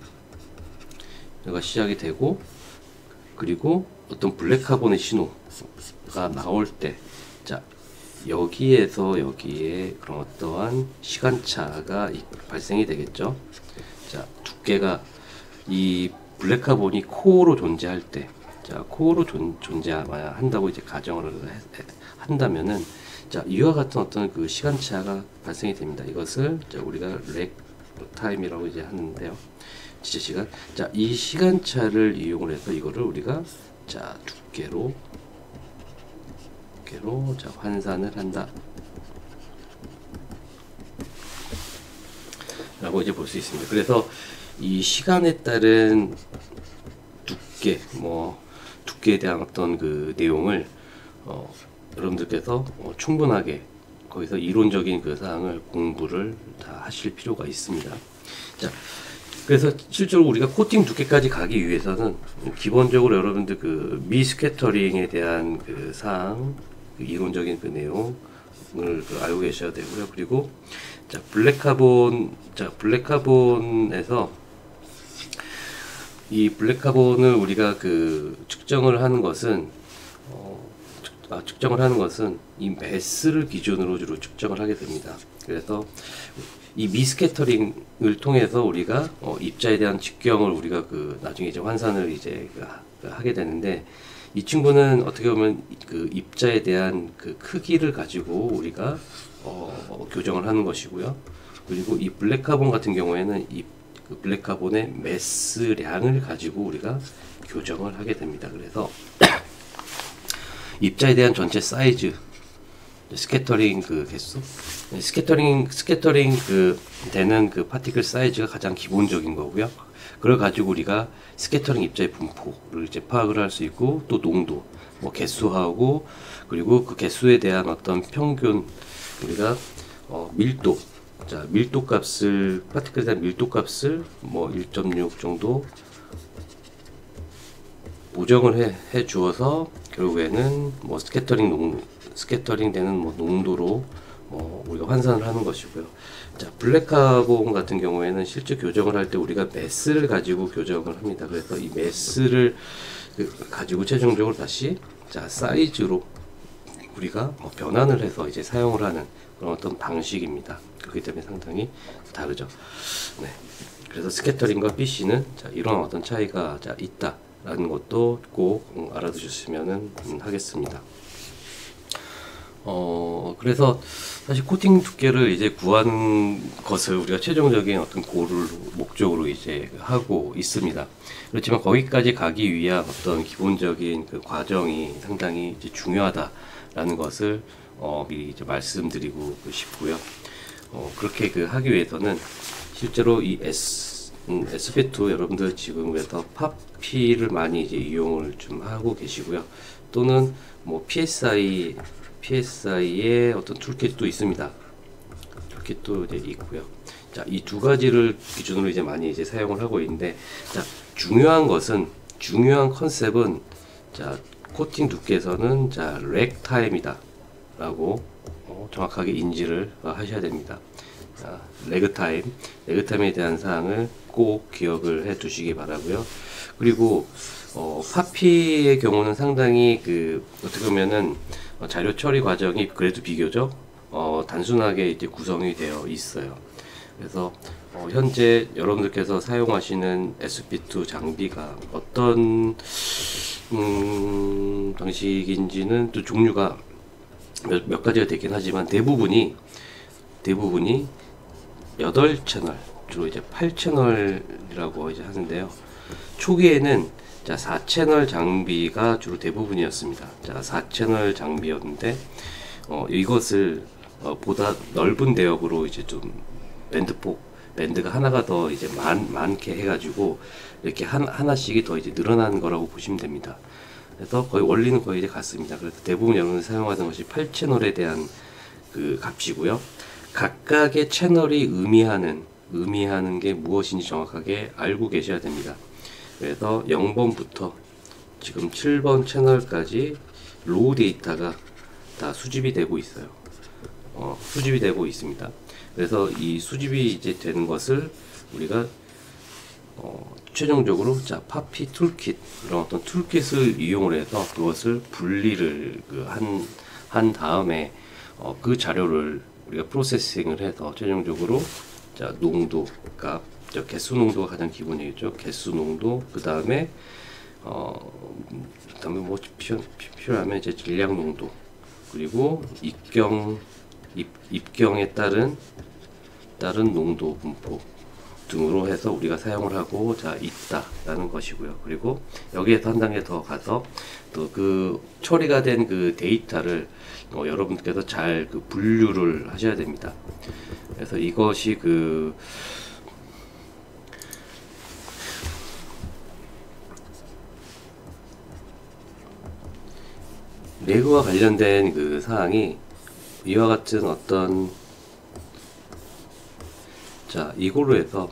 시작이 되고 그리고 어떤 블랙카본의 신호가 나올 때 자, 여기에서 여기에 그런 어떠한 시간차가 발생이 되겠죠. 자, 두께가 이 블랙카본이 코어로 존재할 때, 자 코어로 존재해야 한다고 이제 가정을 한다면은, 자 이와 같은 어떤 그 시간차가 발생이 됩니다. 이것을 자 우리가 렉 타임이라고 이제 하는데요. 지체 시간. 자 이 시간차를 이용을 해서 이거를 우리가 자 두께로 자 환산을 한다 라고 이제 볼 수 있습니다. 그래서 이 시간에 따른 두께, 두께에 대한 어떤 그 내용을 여러분들께서 충분하게 거기서 이론적인 그 사항을 공부를 다 하실 필요가 있습니다. 자, 그래서 실제로 우리가 코팅 두께까지 가기 위해서는 기본적으로 여러분들 그 미스캐터링에 대한 그 사항, 그 이론적인 그 내용을 알고 계셔야 되고요. 그리고 자 블랙카본에서 이 블랙카본을 우리가 그 측정을 하는 것은 이 매스를 기준으로 주로 측정을 하게 됩니다. 그래서 이 미스캐터링을 통해서 우리가 입자에 대한 직경을 우리가 그 나중에 이제 환산을 이제 하게 되는데, 이 친구는 어떻게 보면 그 입자에 대한 그 크기를 가지고 우리가 교정을 하는 것이고요. 그리고 이 블랙카본 같은 경우에는 그 블랙카본의 매스량을 가지고 우리가 교정을 하게 됩니다. 그래서 입자에 대한 전체 사이즈, 스캐터링 그 개수, 스캐터링 그 되는 그 파티클 사이즈가 가장 기본적인 거고요. 그걸 가지고 우리가 스캐터링 입자의 분포를 이제 파악을 할 수 있고, 또 농도, 개수하고, 그리고 그 개수에 대한 어떤 평균, 우리가 밀도, 자 밀도 값을, 파티클에 대한 밀도 값을 1.6 정도 보정을 해 주어서 결국에는 스캐터링 되는 농도로 우리가 환산을 하는 것이고요. 자 블랙카본 같은 경우에는 실제 교정을 할 때 우리가 매스를 가지고 교정을 합니다. 그래서 이 매스를 가지고 최종적으로 다시 자 사이즈로 우리가 변환을 해서 이제 사용을 하는 그런 어떤 방식입니다. 그렇기 때문에 상당히 다르죠. 네. 그래서 스캐터링과 BC는 자 이런 어떤 차이가 자 있다라는 것도 꼭 알아두셨으면 하겠습니다. 그래서 사실 코팅 두께를 이제 구하는 것을 우리가 최종적인 어떤 고를 목적으로 이제 하고 있습니다. 그렇지만 거기까지 가기 위한 어떤 기본적인 그 과정이 상당히 이제 중요하다라는 것을 미리 이제 말씀드리고 싶고요. 그렇게 하기 위해서는 실제로 이 SP2 여러분들 지금 그래서 파피를 많이 이제 이용을 좀 하고 계시고요. 또는 PSI의 어떤 툴킷도 있습니다. 툴킷도 이제 있고요. 자, 이 두 가지를 기준으로 이제 많이 이제 사용을 하고 있는데, 자, 중요한 컨셉은, 자, 코팅 두께에서는, 자, 렉 타임이다. 라고, 정확하게 인지를 하셔야 됩니다. 자, 레그 타임에 대한 사항을 꼭 기억을 해 두시기 바라고요. 그리고, 파피의 경우는 상당히 어떻게 보면은, 자료 처리 과정이 그래도 비교적 단순하게 이제 구성이 되어 있어요. 그래서 현재 여러분들께서 사용하시는 SP2 장비가 어떤 방식인지는 또 종류가 몇 가지가 되긴 하지만 대부분이 8채널, 주로 이제 8채널이라고 이제 하는데요. 초기에는 자 4채널 장비가 주로 대부분이었습니다. 자 4채널 장비였는데 이것을 보다 넓은 대역으로 이제 좀 밴드가 하나가 더 이제 많게 해가지고 이렇게 하나씩이 더 이제 늘어나는 거라고 보시면 됩니다. 그래서 거의 원리는 거의 이제 같습니다. 그래서 대부분 여러분이 사용하던 것이 8채널에 대한 그 값이고요. 각각의 채널이 의미하는 게 무엇인지 정확하게 알고 계셔야 됩니다. 그래서 0번부터 지금 7번 채널까지 로우 데이터가 다 수집이 되고 있어요. 수집이 되고 있습니다. 그래서 이 수집이 이제 되는 것을 우리가 최종적으로 자 파피 툴킷, 이런 어떤 툴킷을 이용을 해서 그것을 분리를 한 다음에 그 자료를 우리가 프로세싱을 해서 최종적으로 자 농도 값, 저 개수 농도가 가장 기본이겠죠. 개수 농도, 그 다음에 뭐 필요하면 이제 질량 농도, 그리고 입경에 따른 농도 분포 등으로 해서 우리가 사용을 하고 있다라는 것이고요. 그리고 여기에서 한 단계 더 가서 또 그 처리가 된 그 데이터를 여러분께서 잘 그 분류를 하셔야 됩니다. 그래서 이것이 그 레그와 관련된 그 사항이 이와 같은 어떤 이걸로 해서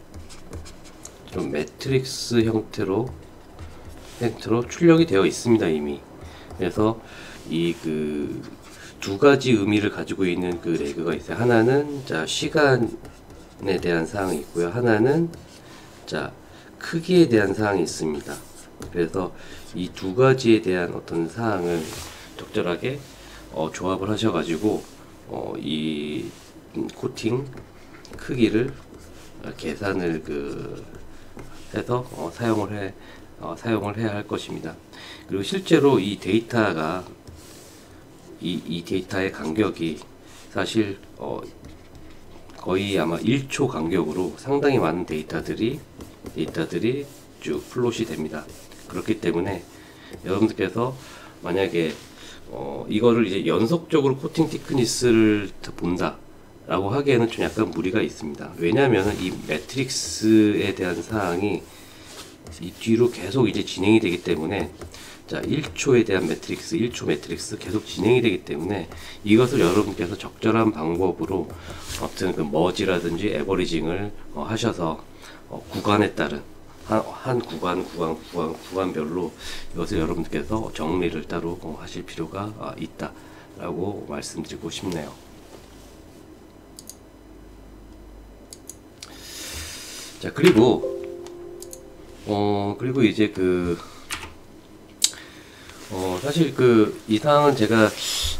좀 매트릭스 형태로 출력이 되어 있습니다, 이미. 그래서 이 그 두 가지 의미를 가지고 있는 그 레그가 있어요. 하나는 시간에 대한 사항이 있고요. 하나는 크기에 대한 사항이 있습니다. 그래서 이 두 가지에 대한 어떤 사항을 적절하게 조합을 하셔가지고 이 코팅 크기를 계산을 해서 사용을 해야 할 것입니다. 그리고 실제로 이 데이터가 이 데이터의 간격이 사실 거의 아마 1초 간격으로 상당히 많은 데이터들이 쭉 플롯이 됩니다. 그렇기 때문에 여러분들께서 만약에 이거를 이제 연속적으로 코팅 티크니스를 본다 라고 하기에는 좀 약간 무리가 있습니다. 왜냐하면 이 매트릭스에 대한 사항이 이 뒤로 계속 이제 진행이 되기 때문에 1초에 대한 매트릭스, 1초 매트릭스 계속 진행이 되기 때문에 이것을 여러분께서 적절한 방법으로 어떤 그 머지라든지 에버리징을 하셔서 구간에 따른 한 구간별로 이것을 여러분께서 정리를 따로 하실 필요가 있다라고 말씀드리고 싶네요. 그리고 이제 사실 이 사항은 제가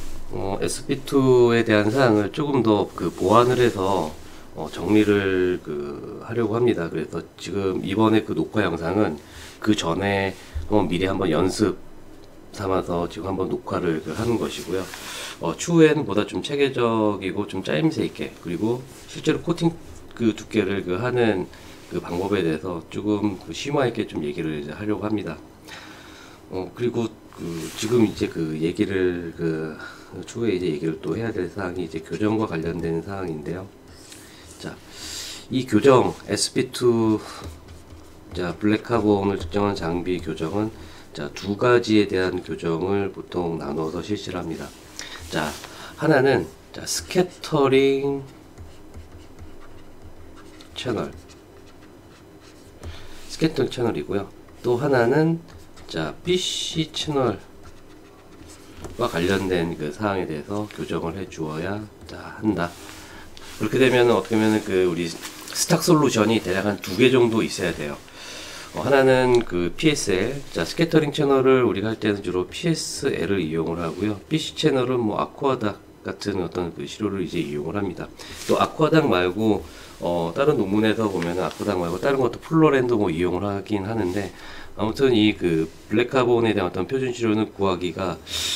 SP2에 대한 사항을 조금 더 보완을 해서 정리를 하려고 합니다. 그래서 지금 이번에 녹화 영상은 그 전에 미리 한번 연습 삼아서 지금 한번 녹화를 하는 것이고요. 추후에는 보다 좀 체계적이고 좀 짜임새 있게, 그리고 실제로 코팅 두께를 하는 방법에 대해서 조금 심화 있게 좀 얘기를 이제 하려고 합니다. 그리고 지금 이제 얘기를 추후에 이제 얘기를 또 해야 될 사항이 이제 교정과 관련된 사항인데요. 이 교정 SP2 블랙카본을 측정한 장비 교정은 두 가지에 대한 교정을 보통 나눠서 실시를 합니다. 하나는 스캐터링 채널이고요. 또 하나는 PC 채널과 관련된 사항에 대해서 교정을 해 주어야 한다. 그렇게 되면 어떻게 보면 우리 스탁 솔루션이 대략 한 2개 정도 있어야 돼요. 하나는 PSL, 스캐터링 채널을 우리가 할 때는 주로 PSL을 이용을 하고요. PC 채널은 뭐 아쿠아닥 같은 어떤 시료를 이제 이용을 합니다. 또 아쿠아닥 말고 다른 논문에서 보면 아쿠아닥 말고 다른 것도 플로렌도 이용을 하긴 하는데, 아무튼 이 블랙카본에 대한 어떤 표준 시료는 구하기가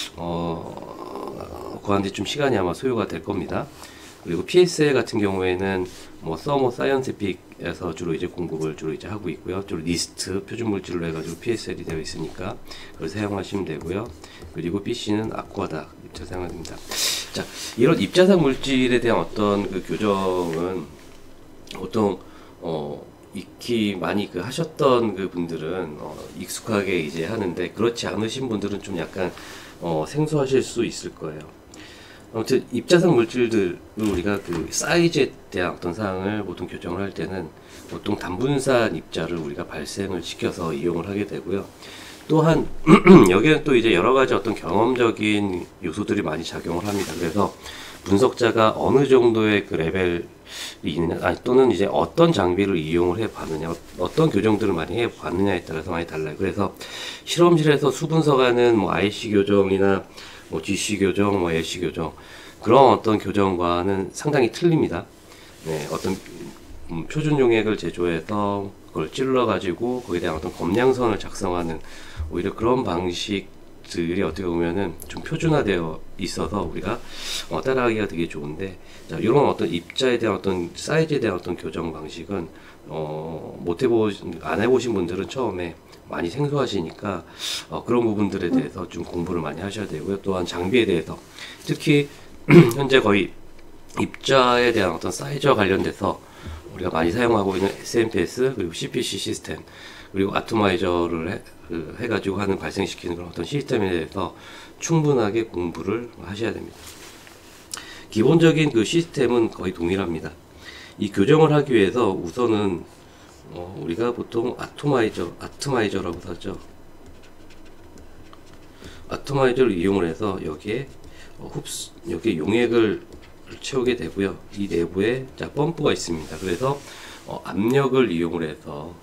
구하는데 좀 시간이 아마 소요가 될 겁니다. 그리고 PSL 같은 경우에는 서머 사이언티픽에서 주로 이제 공급을 주로 이제 하고 있고요. 주로 리스트 표준 물질로 해가지고 PSL이 되어 있으니까 그걸 사용하시면 되고요. 그리고 PC는 아쿠아닥 입자 사용합니다. 이런 입자상 물질에 대한 어떤 교정은 보통 익히 많이 하셨던 분들은 익숙하게 이제 하는데, 그렇지 않으신 분들은 좀 약간 생소하실 수 있을 거예요. 아무튼 입자상 물질들을 우리가 사이즈에 대한 어떤 사항을 보통 교정을 할 때는 보통 단분산 입자를 우리가 발생을 시켜서 이용을 하게 되고요. 또한 여기는 또 이제 여러 가지 어떤 경험적인 요소들이 많이 작용을 합니다. 그래서 분석자가 어느 정도의 레벨이 있느냐, 또는 이제 어떤 장비를 이용을 해 봤느냐, 어떤 교정들을 많이 해 봤느냐에 따라서 많이 달라요. 그래서 실험실에서 수분석하는 IC 교정이나 GC 교정, LC 교정, 그런 어떤 교정과는 상당히 틀립니다. 네, 어떤 표준 용액을 제조해서 그걸 찔러 가지고 거기에 대한 어떤 검량선을 작성하는 오히려 그런 방식들이 어떻게 보면은 좀 표준화되어 있어서 우리가 따라하기가 되게 좋은데, 자, 이런 어떤 입자에 대한 어떤 사이즈에 대한 어떤 교정 방식은 안 해보신 분들은 처음에 많이 생소하시니까 그런 부분들에 대해서 좀 공부를 많이 하셔야 되고요. 또한 장비에 대해서 특히 현재 거의 입자에 대한 어떤 사이즈와 관련돼서 우리가 많이 사용하고 있는 SMPS 그리고 CPC 시스템 그리고 아토마이저를 해가지고 하는 발생시키는 그런 어떤 시스템에 대해서 충분하게 공부를 하셔야 됩니다. 기본적인 그 시스템은 거의 동일합니다. 이 교정을 하기 위해서 우선은 우리가 보통 아토마이저라고 하죠. 아토마이저를 이용을 해서 여기에 여기에 용액을 채우게 되고요. 이 내부에 펌프가 있습니다. 그래서 압력을 이용을 해서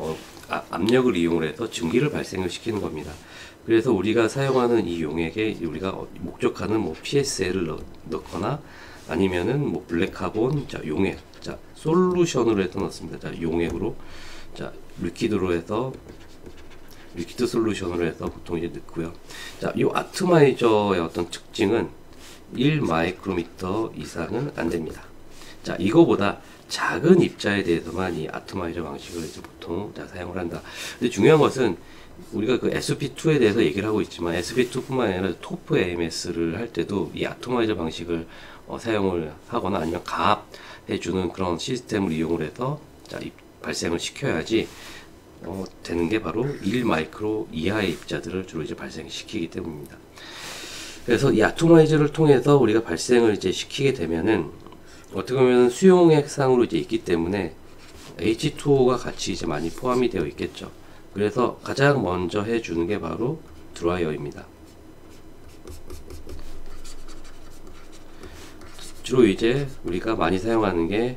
증기를 발생을 시키는 겁니다. 그래서 우리가 사용하는 이 용액에 우리가 목적하는 뭐 PSL을 넣거나 아니면은 뭐 블랙카본, 용액, 솔루션으로 해서 넣습니다. 용액으로, 리퀴드로 해서 리퀴드 솔루션으로 해서 보통 이제 넣고요. 이 아토마이저의 어떤 특징은 1마이크로미터 이상은 안 됩니다. 이거보다 작은 입자에 대해서만 이 아토마이저 방식을 이제 보통 사용을 한다. 근데 중요한 것은 우리가 그 SP2에 대해서 얘기를 하고 있지만 SP2뿐만 아니라 토프 AMS를 할 때도 이 아토마이저 방식을 사용을 하거나 아니면 가압해주는 그런 시스템을 이용을 해서 발생을 시켜야지 되는 게 바로 1마이크로 이하의 입자들을 주로 이제 발생시키기 때문입니다. 그래서 이 아토마이저를 통해서 우리가 발생을 이제 시키게 되면은 어떻게 보면 수용액상으로 이제 있기 때문에 H2O가 같이 이제 많이 포함이 되어 있겠죠. 그래서 가장 먼저 해주는 게 바로 드라이어입니다. 주로 이제 우리가 많이 사용하는 게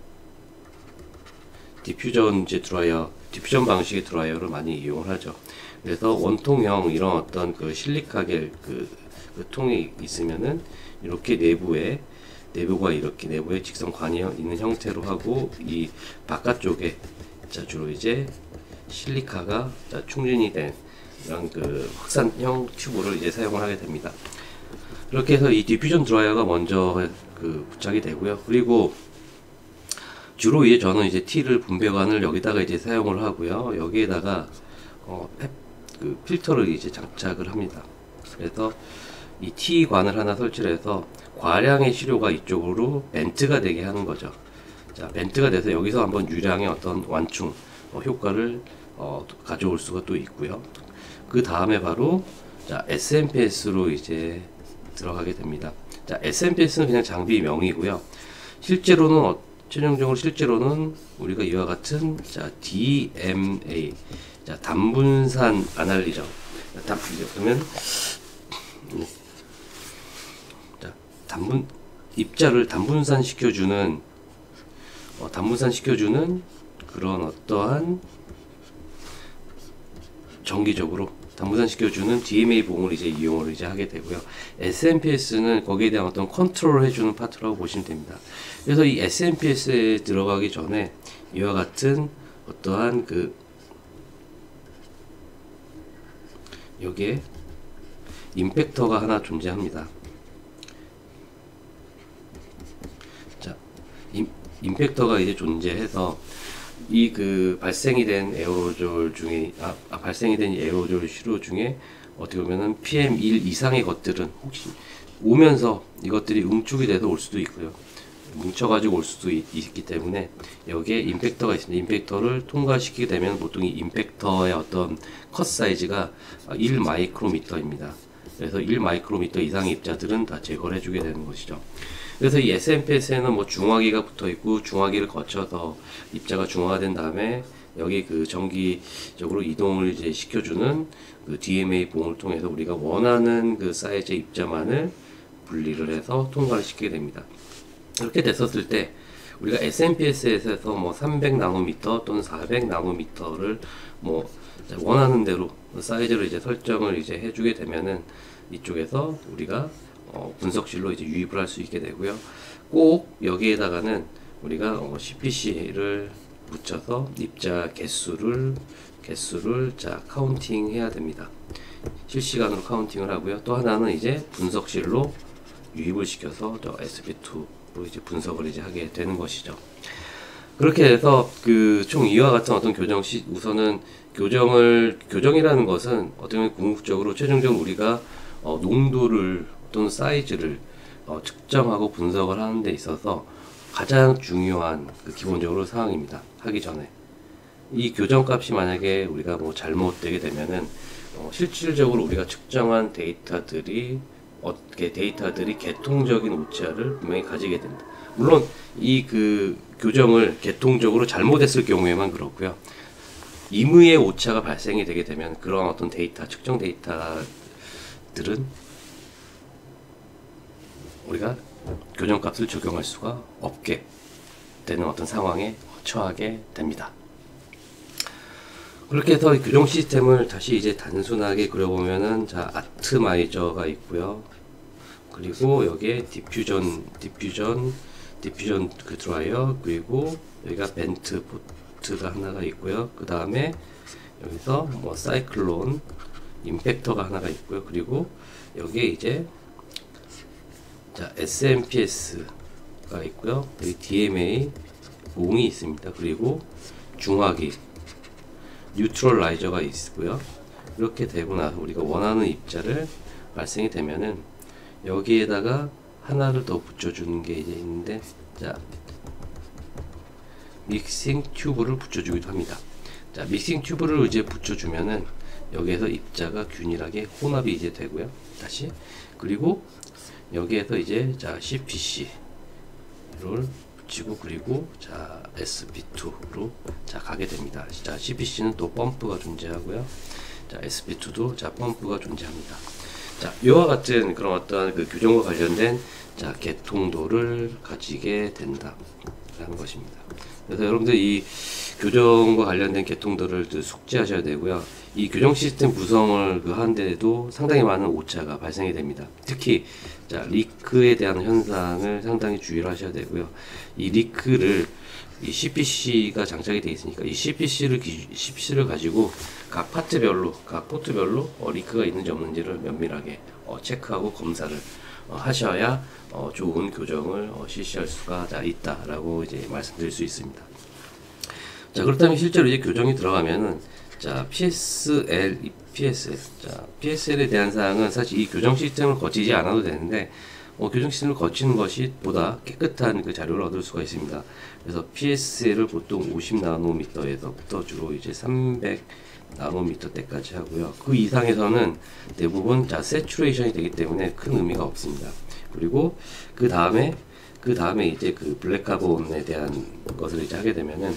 디퓨전 방식의 드라이어를 많이 이용을 하죠. 그래서 원통형 이런 어떤 그 실리카겔 그 통이 있으면은 이렇게 내부가 이렇게 내부에 직선관이 있는 형태로 하고 이 바깥쪽에 주로 이제 실리카가 충전이 된 이런 그 확산형 튜브를 이제 사용을 하게 됩니다. 그렇게 해서 이 디퓨전 드라이어가 먼저 부착이 되고요. 그리고 주로 이제 저는 이제 T를 분배관을 여기다가 이제 사용을 하고요. 여기에다가 그 필터를 이제 장착을 합니다. 그래서 이 T관을 하나 설치를 해서 과량의 시료가 이쪽으로 벤트가 되게 하는 거죠. 벤트가 돼서 여기서 한번 유량의 어떤 완충 효과를 가져올 수가 또 있고요. 그 다음에 바로 SMPS로 이제 들어가게 됩니다. SMPS는 그냥 장비명이고요. 실제로는 우리가 이와 같은 DMA, 단분산 아날리저. 그러면 입자를 단분산 시켜주는 그런 어떠한 정기적으로 단분산시켜주는 DMA 봉을 이제 이용을 이제 하게 되고요. SMPS는 거기에 대한 어떤 컨트롤을 해주는 파트라고 보시면 됩니다. 그래서 이 SMPS에 들어가기 전에 이와 같은 어떠한 여기에 임팩터가 하나 존재합니다. 임팩터가 이제 존재해서 이 발생이 된 에어로졸 중에 발생이 된 에어로졸 시료 중에 어떻게 보면은 PM1 이상의 것들은 혹시 오면서 이것들이 응축이 돼서 올 수도 있고요. 뭉쳐가지고 올 수도 있기 때문에 여기에 임팩터가 있습니다. 임팩터를 통과시키게 되면 보통 이 임팩터의 어떤 컷 사이즈가 1마이크로미터입니다. 그래서 1마이크로미터 이상의 입자들은 다 제거를 해주게 되는 것이죠. 그래서 이 SMPS에는 뭐 중화기가 붙어 있고 중화기를 거쳐서 입자가 중화가 된 다음에 여기 정기적으로 이동을 이제 시켜주는 DMA 봉을 통해서 우리가 원하는 사이즈의 입자만을 분리를 해서 통과를 시키게 됩니다. 이렇게 됐었을 때 우리가 SMPS에서 뭐 300나노미터 또는 400나노미터를 뭐 원하는 대로 사이즈를 이제 설정을 이제 해주게 되면은 이쪽에서 우리가 분석실로 이제 유입을 할 수 있게 되고요. 꼭 여기에다가는 우리가 CPC를 붙여서 입자 개수를 자 카운팅 해야 됩니다. 실시간으로 카운팅을 하고요. 또 하나는 이제 분석실로 유입을 시켜서 저 SP2로 이제 분석을 이제 하게 되는 것이죠. 그렇게 해서 그 총 이와 같은 어떤 우선은 교정이라는 것은 어떻게 보면 궁극적으로 최종적으로 우리가 농도를 또는 사이즈를 측정하고 분석을 하는 데 있어서 가장 중요한 기본적으로 사항입니다. 하기 전에 이 교정값이 만약에 우리가 뭐 잘못되게 되면은 실질적으로 우리가 측정한 데이터들이 개통적인 오차를 분명히 가지게 된다. 물론 이 교정을 개통적으로 잘못했을 경우에만 그렇고요. 임의의 오차가 발생이 되게 되면 그런 어떤 측정 데이터들은 우리가 교정값을 적용할 수가 없게 되는 어떤 상황에 처하게 됩니다. 그렇게 해서 교정 시스템을 다시 이제 단순하게 그려보면은 자 아트마이저가 있고요. 그리고 여기에 디퓨전 드라이어, 그리고 여기가 벤트 포트가 하나가 있고요. 그 다음에 여기서 뭐 사이클론 임팩터가 하나가 있고요. 그리고 여기에 이제 자 SMPS가 있고요. 여기 DMA 몽이 있습니다. 그리고 중화기 뉴트럴라이저가 있고요. 이렇게 되고 나서 우리가 원하는 입자를 발생이 되면은 여기에다가 하나를 더 붙여주는 게 이제 있는데, 자 믹싱 튜브를 붙여주기도 합니다. 자 믹싱 튜브를 이제 붙여주면은 여기에서 입자가 균일하게 혼합이 이제 되고요. 다시 그리고 여기에서 이제 자 CPC를 붙이고, 그리고 자 SP2로 자 가게 됩니다. 자 CPC는 또 펌프가 존재하고요. 자 SP2도 자 펌프가 존재합니다. 자 이와 같은 그런 어떤 교정과 관련된 자 개통도를 가지게 된다라는 것입니다. 그래서 여러분들 이 교정과 관련된 개통도를 숙지하셔야 되고요. 이 교정 시스템 구성을 하는데도 상당히 많은 오차가 발생이 됩니다. 특히 자 리크에 대한 현상을 상당히 주의를 하셔야 되고요. 이 리크를 이 CPC가 장착이 되어 있으니까 이 CPC를 가지고 각 포트별로 리크가 있는지 없는지를 면밀하게 체크하고 검사를 하셔야 좋은 교정을 실시할 수가 있다라고 이제 말씀드릴 수 있습니다. 자 그렇다면 실제로 이제 교정이 들어가면은 자 PSL에 대한 사항은 사실 이 교정 시스템을 거치지 않아도 되는데 교정 시스템을 거치는 것이 보다 깨끗한 자료를 얻을 수가 있습니다. 그래서 PSL을 보통 50나노미터에서부터 주로 이제 300 나노미터 때까지 하고요. 그 이상에서는 대부분 세츄레이션이 되기 때문에 큰 의미가 없습니다. 그리고 그 다음에 이제 블랙카본에 대한 것을 이제 하게 되면은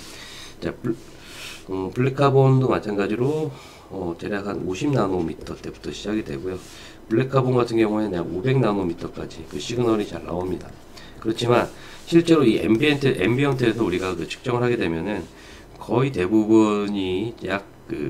블랙카본도 마찬가지로 대략 한 50나노미터 때부터 시작이 되고요. 블랙카본 같은 경우에는 약 500나노미터까지 시그널이 잘 나옵니다. 그렇지만 실제로 이 앰비언트에서 우리가 측정을 하게 되면은 거의 대부분이 약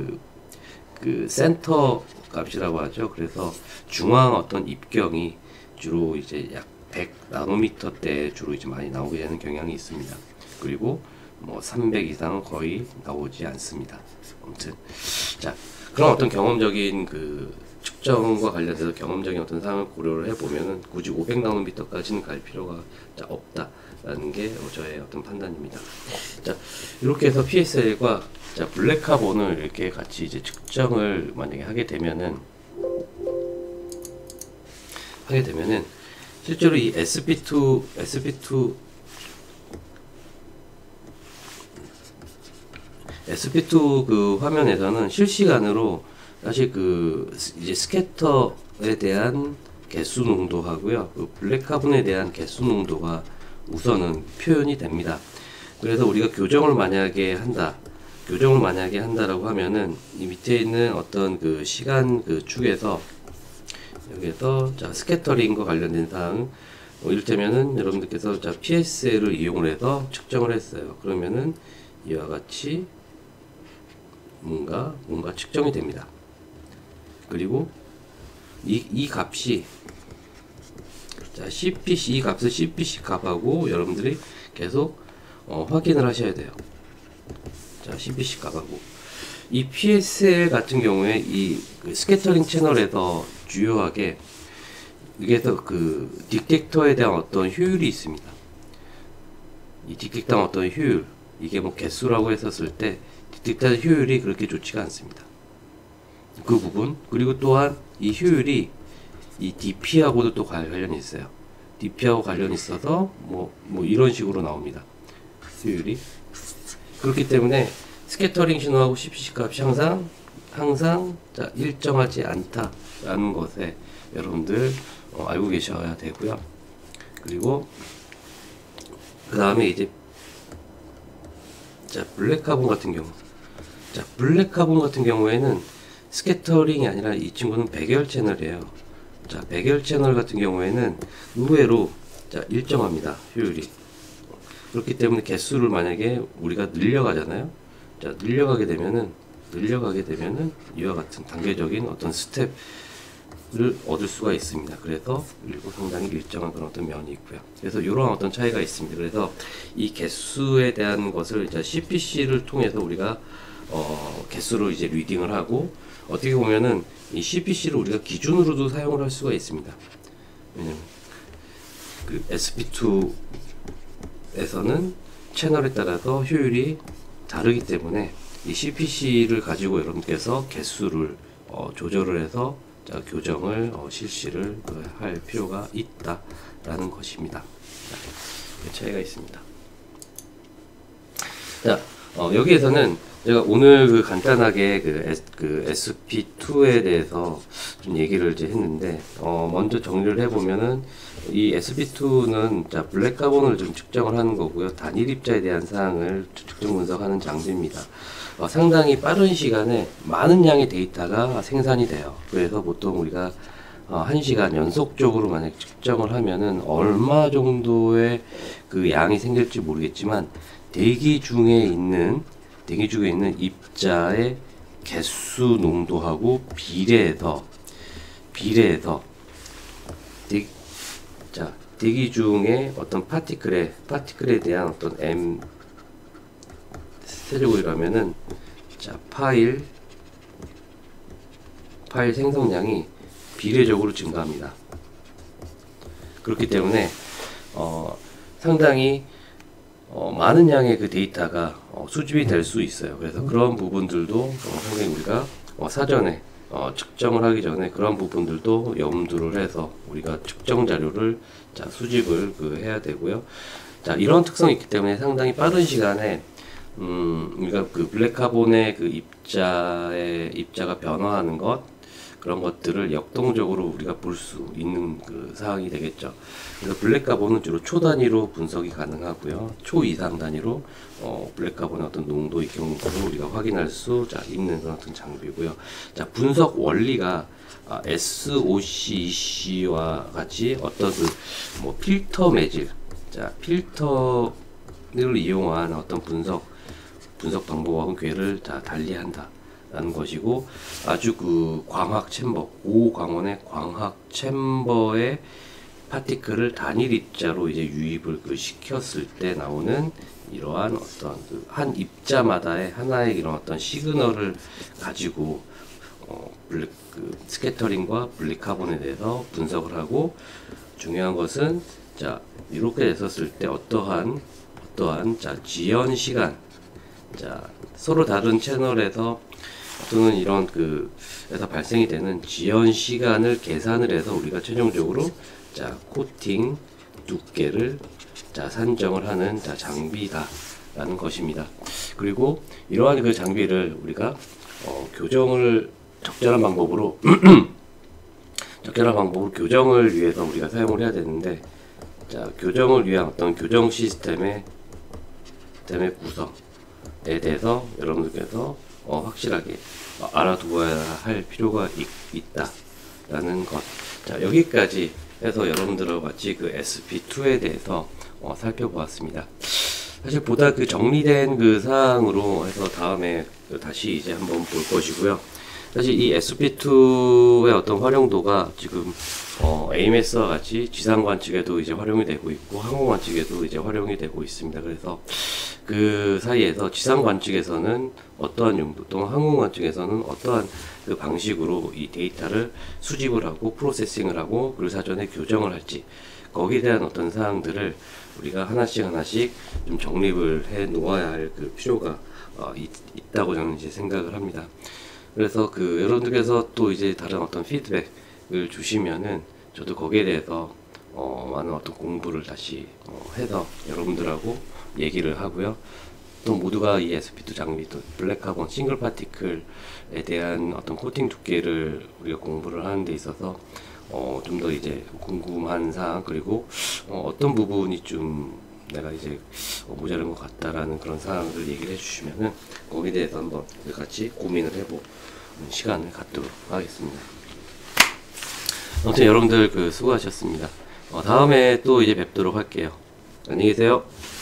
센터 값이라고 하죠. 그래서 중앙 어떤 입경이 주로 이제 약 100나노미터 때 주로 이제 많이 나오게 되는 경향이 있습니다. 그리고 뭐 300 이상은 거의 나오지 않습니다. 아무튼 자 그런 어떤 경험적인 측정과 관련해서 경험적인 어떤 사항을 고려를 해보면은 굳이 500나노미터까지는 갈 필요가 없다라는 게 저의 어떤 판단입니다. 자 이렇게 해서 PSL과 자 블랙카본을 이렇게 같이 이제 측정을 만약에 하게 되면은 실제로 이 SP2 화면에서는 실시간으로 사실 이제 스캐터에 대한 개수 농도하고요, 블랙카본에 대한 개수 농도가 우선은 표현이 됩니다. 그래서 우리가 교정을 만약에 한다라고 하면은 이 밑에 있는 어떤 시간 축에서 여기에서 자 스캐터링과 관련된 사항 이를테면은 여러분들께서 자 PSL을 이용을 해서 측정을 했어요. 그러면은 이와 같이 뭔가 측정이 됩니다. 그리고 이 값이 자 CPC 이 값을 CPC 값하고 여러분들이 계속 확인을 하셔야 돼요. 자, CPC 값하고 이 PSL 같은 경우에 그 스캐터링 채널에서 주요하게 여기에서 그 딕텍터에 대한 어떤 효율이 있습니다. 이 딕텍터 어떤 효율, 이게 뭐 개수라고 했었을 때 딕텍터 효율이 그렇게 좋지가 않습니다. 그 부분, 그리고 또한 이 효율이 이 DP하고도 또 관련이 있어요. DP하고 관련이 있어서 뭐 이런 식으로 나옵니다. 효율이. 그렇기 때문에 스캐터링 신호하고 CPC 값이 항상 자, 일정하지 않다라는 것에 여러분들 알고 계셔야 되고요. 그리고 그 다음에 이제 자, 블랙카본 같은 경우에는 스캐터링이 아니라 이 친구는 백열 채널이에요. 자, 백열 채널 같은 경우에는 의외로 자, 일정합니다. 효율이. 그렇기 때문에 개수를 만약에 우리가 늘려가잖아요. 자, 늘려가게 되면은 이와 같은 단계적인 어떤 스텝을 얻을 수가 있습니다. 그래서 그리고 상당히 일정한 그런 어떤 면이 있고요. 그래서 이런 어떤 차이가 있습니다. 그래서 이 개수에 대한 것을 이제 CPC를 통해서 우리가 개수로 이제 리딩을 하고, 어떻게 보면은 이 CPC를 우리가 기준으로도 사용을 할 수가 있습니다. 왜냐면 그 SP2에서는 채널에 따라서 효율이 다르기 때문에 이 CPC를 가지고 여러분께서 개수를 조절을 해서 자, 교정을 실시를 할 필요가 있다라는 것입니다. 자, 그 차이가 있습니다. 자, 여기에서는 제가 오늘 그 간단하게 그 SP2에 대해서 좀 얘기를 이제 했는데, 먼저 정리를 해보면은 이 SP2는 자, 블랙카본을 좀 측정을 하는 거고요. 단일 입자에 대한 사항을 측정 분석하는 장비입니다. 상당히 빠른 시간에 많은 양의 데이터가 생산이 돼요. 그래서 보통 우리가 1시간 연속적으로 만약 측정을 하면은 얼마 정도의 그 양이 생길지 모르겠지만, 대기 중에 있는 입자의 개수 농도하고 비례해서 대기 중에 어떤 파티클에 대한 어떤 M 세제곱이라면은 자, 파일 생성량이 비례적으로 증가합니다. 그렇기 때문에 상당히 많은 양의 그 데이터가 수집이 될 수 있어요. 그래서 그런 부분들도 상당히 우리가 사전에 측정을 하기 전에 그런 부분들도 염두를 해서 우리가 측정 자료를 자, 수집을 해야 되고요. 자, 이런 특성이 있기 때문에 상당히 빠른 시간에 우리가 그 블랙카본의 그 입자가 변화하는 것, 그런 것들을 역동적으로 우리가 볼 수 있는 그 사항이 되겠죠. 그래서 블랙카본은 주로 초 단위로 분석이 가능하고요. 초 이상 단위로 블랙카본의 어떤 농도의 경우를 우리가 확인할 수 있는 그런 어떤 장비고요. 자, 분석 원리가 SOCC와 같이 어떤 뭐 필터 매질, 자, 필터를 이용한 어떤 분석 방법하고는 궤를 다 달리한다 라는 것이고, 아주 그 광학 챔버, 고광원의 광학 챔버의 파티클을 단일 입자로 이제 유입을 시켰을 때 나오는 이러한 어떤 한 입자마다의 하나의 이런 어떤 시그널을 가지고 스캐터링과 블랙카본에 대해서 분석을 하고, 중요한 것은 자, 이렇게 됐었을 때 어떠한 자, 지연 시간, 자, 서로 다른 채널에서 또는 이런 에서 발생이 되는 지연 시간을 계산을 해서 우리가 최종적으로 자, 코팅 두께를 자, 산정을 하는 자, 장비다라는 것입니다. 그리고 이러한 그 장비를 우리가 교정을 적절한 방법으로 교정을 위해서 우리가 사용을 해야 되는데, 자, 교정을 위한 어떤 교정 시스템의 구성에 대해서 여러분들께서 확실하게 알아두어야 할 필요가 있다라는 것. 자, 여기까지 해서 여러분들과 같이 그 SP2에 대해서 살펴보았습니다. 사실 보다 그 정리된 그 사항으로 해서 다음에 다시 이제 한번 볼 것이고요. 사실 이 SP2의 어떤 활용도가 지금 AMS와 같이 지상관 측에도 이제 활용이 되고 있고 항공관 측에도 이제 활용이 되고 있습니다. 그래서 그 사이에서 지상관 측에서는 어떠한 용도 또는 항공관 측에서는 어떠한 그 방식으로 이 데이터를 수집을 하고 프로세싱을 하고 그리고 사전에 교정을 할지 거기에 대한 어떤 사항들을 우리가 하나씩 좀 정립을 해 놓아야 할 그 필요가 있다고 저는 이제 생각을 합니다. 그래서 그 여러분들께서 또 이제 다른 어떤 피드백을 주시면은 저도 거기에 대해서 많은 어떤 공부를 다시 해서 여러분들하고 얘기를 하고요. 또 모두가 이 SP2 장비 또 블랙카본 싱글 파티클에 대한 어떤 코팅 두께를 우리가 공부를 하는 데 있어서 좀 더 이제 궁금한 사항 그리고 어떤 부분이 좀 내가 이제 모자른 것 같다라는 그런 사항을 얘기를 해주시면은 거기에 대해서 한번 같이 고민을 해보는 시간을 갖도록 하겠습니다. 아무튼 여러분들 수고하셨습니다. 다음에 또 이제 뵙도록 할게요. 안녕히 계세요.